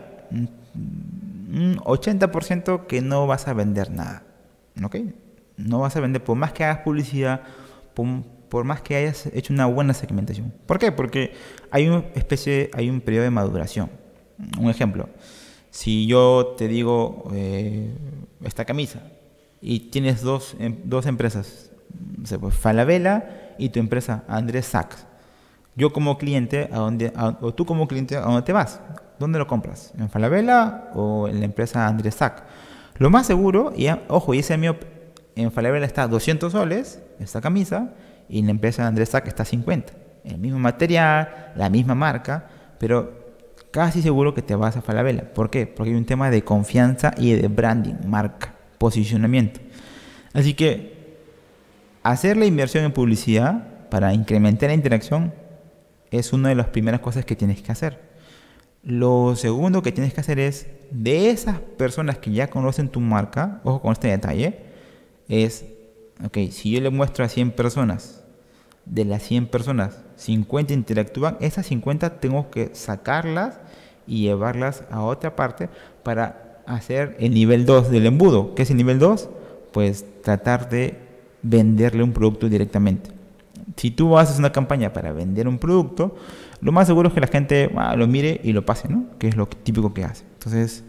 [SPEAKER 1] un ochenta por ciento que no vas a vender nada, ¿ok? No vas a vender, por más que hagas publicidad, por, por más que hayas hecho una buena segmentación. ¿Por qué? Porque hay una especie, hay un periodo de maduración. Un ejemplo, si yo te digo eh, esta camisa y tienes dos, em, dos empresas, o sea, pues Falabella y tu empresa Andrés Sachs. Yo como cliente, ¿a dónde, a, o tú como cliente, ¿a dónde te vas? ¿Dónde lo compras? ¿En Falabella o en la empresa Andrés Sachs? Lo más seguro, y ojo, y ese mío, en Falabella está doscientos soles, esta camisa, y en la empresa Andrés Sachs está cincuenta. El mismo material, la misma marca, pero casi seguro que te vas a Falabella. ¿Por qué? Porque hay un tema de confianza y de branding, marca, posicionamiento. Así que hacer la inversión en publicidad para incrementar la interacción es una de las primeras cosas que tienes que hacer. Lo segundo que tienes que hacer es, de esas personas que ya conocen tu marca, ojo con este detalle, es, ok, si yo le muestro a cien personas, de las cien personas, cincuenta interactúan, esas cincuenta tengo que sacarlas y llevarlas a otra parte para hacer el nivel dos del embudo. ¿Qué es el nivel dos? Pues tratar de venderle un producto directamente. Si tú haces una campaña para vender un producto, lo más seguro es que la gente ah, lo mire y lo pase, ¿no? Que es lo típico que hace. Entonces,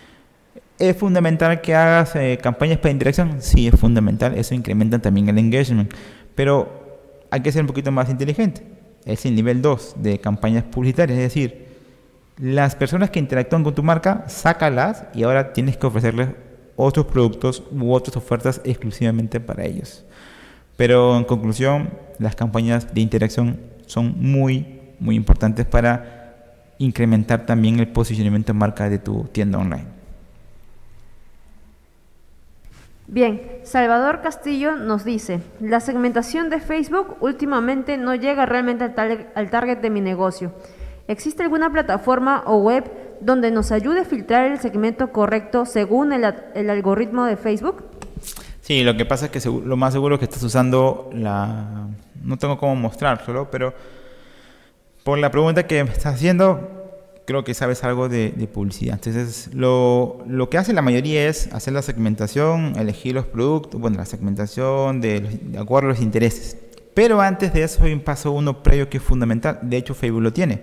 [SPEAKER 1] ¿es fundamental que hagas eh, campañas para interacción? Sí, es fundamental. Eso incrementa también el engagement. Pero hay que ser un poquito más inteligente. Es el nivel dos de campañas publicitarias. Es decir, las personas que interactúan con tu marca, sácalas y ahora tienes que ofrecerles otros productos u otras ofertas exclusivamente para ellos. Pero en conclusión, las campañas de interacción son muy, muy importantes para incrementar también el posicionamiento de marca de tu tienda online.
[SPEAKER 2] Bien, Salvador Castillo nos dice, la segmentación de Facebook últimamente no llega realmente al, tar al target de mi negocio. ¿Existe alguna plataforma o web donde nos ayude a filtrar el segmento correcto según el, el algoritmo de Facebook?
[SPEAKER 1] Sí, lo que pasa es que lo más seguro es que estás usando la... No tengo cómo mostrárselo, pero por la pregunta que me estás haciendo, creo que sabes algo de, de publicidad. Entonces, lo, lo que hace la mayoría es hacer la segmentación, elegir los productos, bueno, la segmentación de, de acuerdo a los intereses. Pero antes de eso hay un paso uno previo que es fundamental. De hecho, Facebook lo tiene.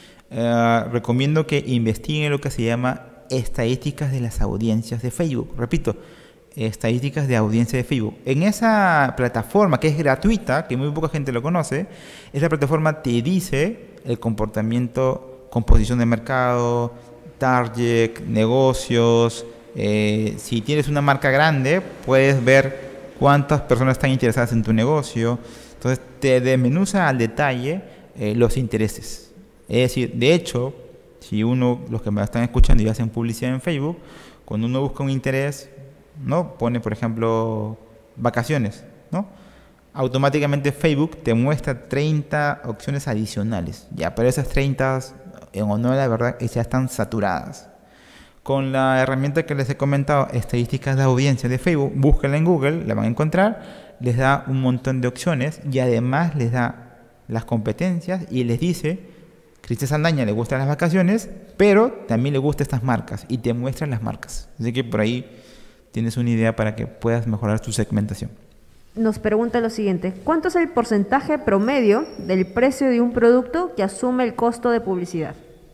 [SPEAKER 1] Uh, recomiendo que investiguen lo que se llama estadísticas de las audiencias de Facebook. Repito, estadísticas de audiencia de Facebook. En esa plataforma que es gratuita, que muy poca gente lo conoce, esa plataforma te dice el comportamiento, composición de mercado, target, negocios. Eh, si tienes una marca grande, puedes ver cuántas personas están interesadas en tu negocio. Entonces te desmenuza al detalle eh, los intereses. Es decir, de hecho, si uno, los que me están escuchando y hacen publicidad en Facebook, cuando uno busca un interés, ¿no? Pone, por ejemplo, vacaciones, ¿no? Automáticamente Facebook te muestra treinta opciones adicionales. Ya, pero esas treinta, en honor a la verdad, ya están saturadas. Con la herramienta que les he comentado, estadísticas de audiencia de Facebook, búsquenla en Google, la van a encontrar, les da un montón de opciones y además les da las competencias y les dice: Cristian Saldaña le gustan las vacaciones, pero también le gustan estas marcas y te muestran las marcas. Así que por ahí tienes una idea para que puedas mejorar tu segmentación.
[SPEAKER 2] Nos pregunta lo siguiente: ¿cuánto es el porcentaje promedio del precio de un producto que asume el costo de publicidad?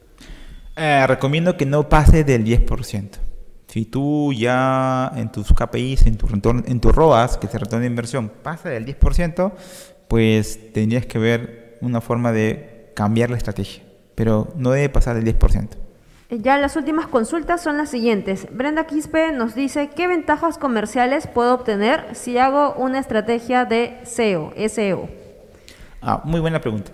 [SPEAKER 1] Eh, recomiendo que no pase del diez por ciento. Si tú ya en tus K P Is, en tu retorno, en tu R O A S, que es el retorno de inversión, pasa del diez por ciento, pues tendrías que ver una forma de cambiar la estrategia, pero no debe pasar del diez por ciento.
[SPEAKER 2] Ya las últimas consultas son las siguientes. Brenda Quispe nos dice: ¿qué ventajas comerciales puedo obtener si hago una estrategia de S E O, S E O?
[SPEAKER 1] Ah, muy buena pregunta.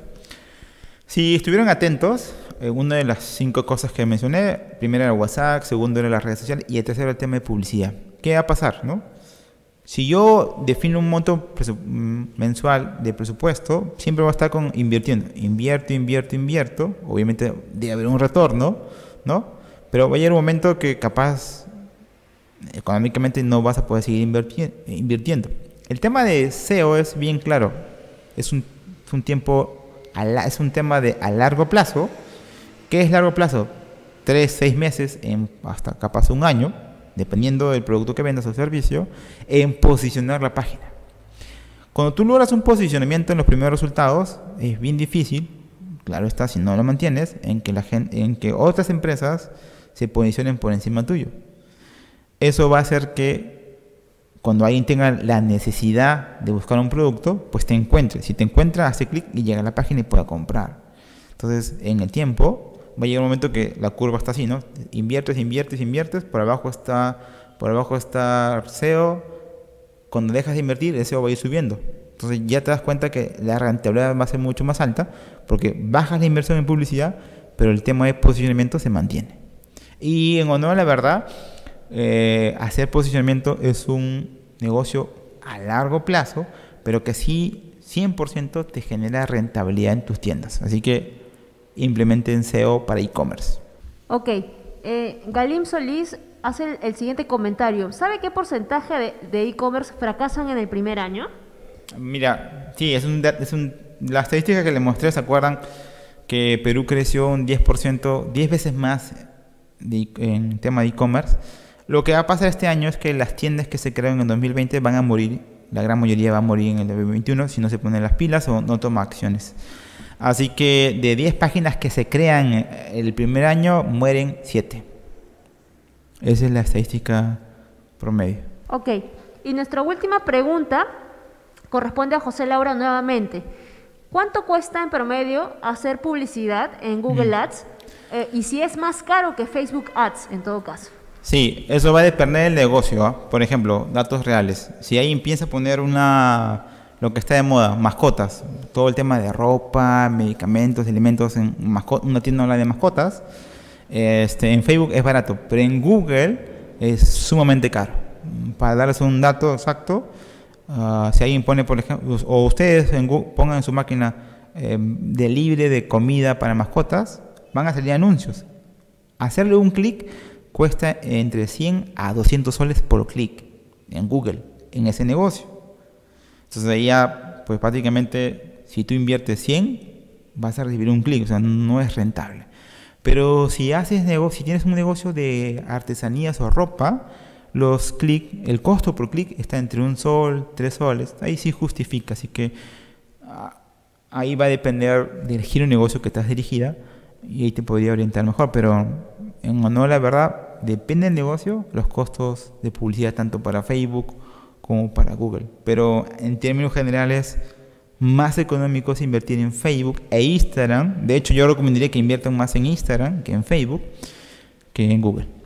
[SPEAKER 1] Si estuvieron atentos, eh, una de las cinco cosas que mencioné, primero era WhatsApp, segundo era las redes sociales y el tercero era el tema de publicidad. ¿Qué va a pasar, no? Si yo defino un monto mensual de presupuesto, siempre voy a estar con invirtiendo. Invierto, invierto, invierto. Obviamente debe haber un retorno, ¿no? Pero va a llegar un momento que capaz económicamente no vas a poder seguir invirti invirtiendo. El tema de S E O es bien claro. Es un, es un tiempo, a la, es un tema de a largo plazo. ¿Qué es largo plazo? Tres, seis meses, en, hasta capaz un año, dependiendo del producto que vendas o servicio, en posicionar la página. Cuando tú logras un posicionamiento en los primeros resultados, es bien difícil, claro está, si no lo mantienes, en que, la gente, en que otras empresas se posicionen por encima tuyo. Eso va a hacer que cuando alguien tenga la necesidad de buscar un producto, pues te encuentre. Si te encuentra, hace clic y llega a la página y pueda comprar. Entonces, en el tiempo, va a llegar un momento que la curva está así, ¿no? Inviertes, inviertes, inviertes, por abajo está, por abajo está S E O. Cuando dejas de invertir, el S E O va a ir subiendo. Entonces ya te das cuenta que la rentabilidad va a ser mucho más alta porque bajas la inversión en publicidad, pero el tema de posicionamiento se mantiene. Y en honor a la verdad, eh, hacer posicionamiento es un negocio a largo plazo, pero que sí, cien por ciento te genera rentabilidad en tus tiendas. Así que implementen S E O para e-commerce.
[SPEAKER 2] Ok, eh, Galim Solís hace el, el siguiente comentario. ¿Sabe qué porcentaje de e-commerce fracasan en el primer año?
[SPEAKER 1] Mira, sí, es un, es un, la estadística que les mostré, ¿se acuerdan? Que Perú creció un diez por ciento, diez veces más de, en tema de e-commerce. Lo que va a pasar este año es que las tiendas que se crearon en dos mil veinte van a morir, la gran mayoría va a morir en el dos mil veintiuno si no se ponen las pilas o no toma acciones. Así que de diez páginas que se crean el primer año, mueren siete. Esa es la estadística promedio.
[SPEAKER 2] Ok, y nuestra última pregunta corresponde a José Laura nuevamente. ¿Cuánto cuesta en promedio hacer publicidad en Google Ads? Eh, y si es más caro que Facebook Ads en todo caso.
[SPEAKER 1] Sí, eso va a depender del negocio, ¿eh? Por ejemplo, datos reales. Si alguien piensa poner una, lo que está de moda, mascotas, todo el tema de ropa, medicamentos, alimentos, en una tienda online de mascotas, este, en Facebook es barato, pero en Google es sumamente caro. Para darles un dato exacto, uh, si alguien pone, por ejemplo, o ustedes en Google, pongan en su máquina eh, delivery de comida para mascotas, van a salir anuncios. Hacerle un clic cuesta entre cien a doscientos soles por clic en Google, en ese negocio. Entonces ahí ya, pues prácticamente, si tú inviertes cien, vas a recibir un clic, o sea, no es rentable. Pero si haces negocio, si tienes un negocio de artesanías o ropa, los clics, el costo por clic está entre un sol, tres soles, ahí sí justifica, así que ah, ahí va a depender del giro de negocio que estás dirigida y ahí te podría orientar mejor, pero en honor a la verdad, depende del negocio, los costos de publicidad tanto para Facebook como para Google, pero en términos generales, más económico es invertir en Facebook e Instagram. De hecho, yo recomendaría que inviertan más en Instagram que en Facebook, que en Google.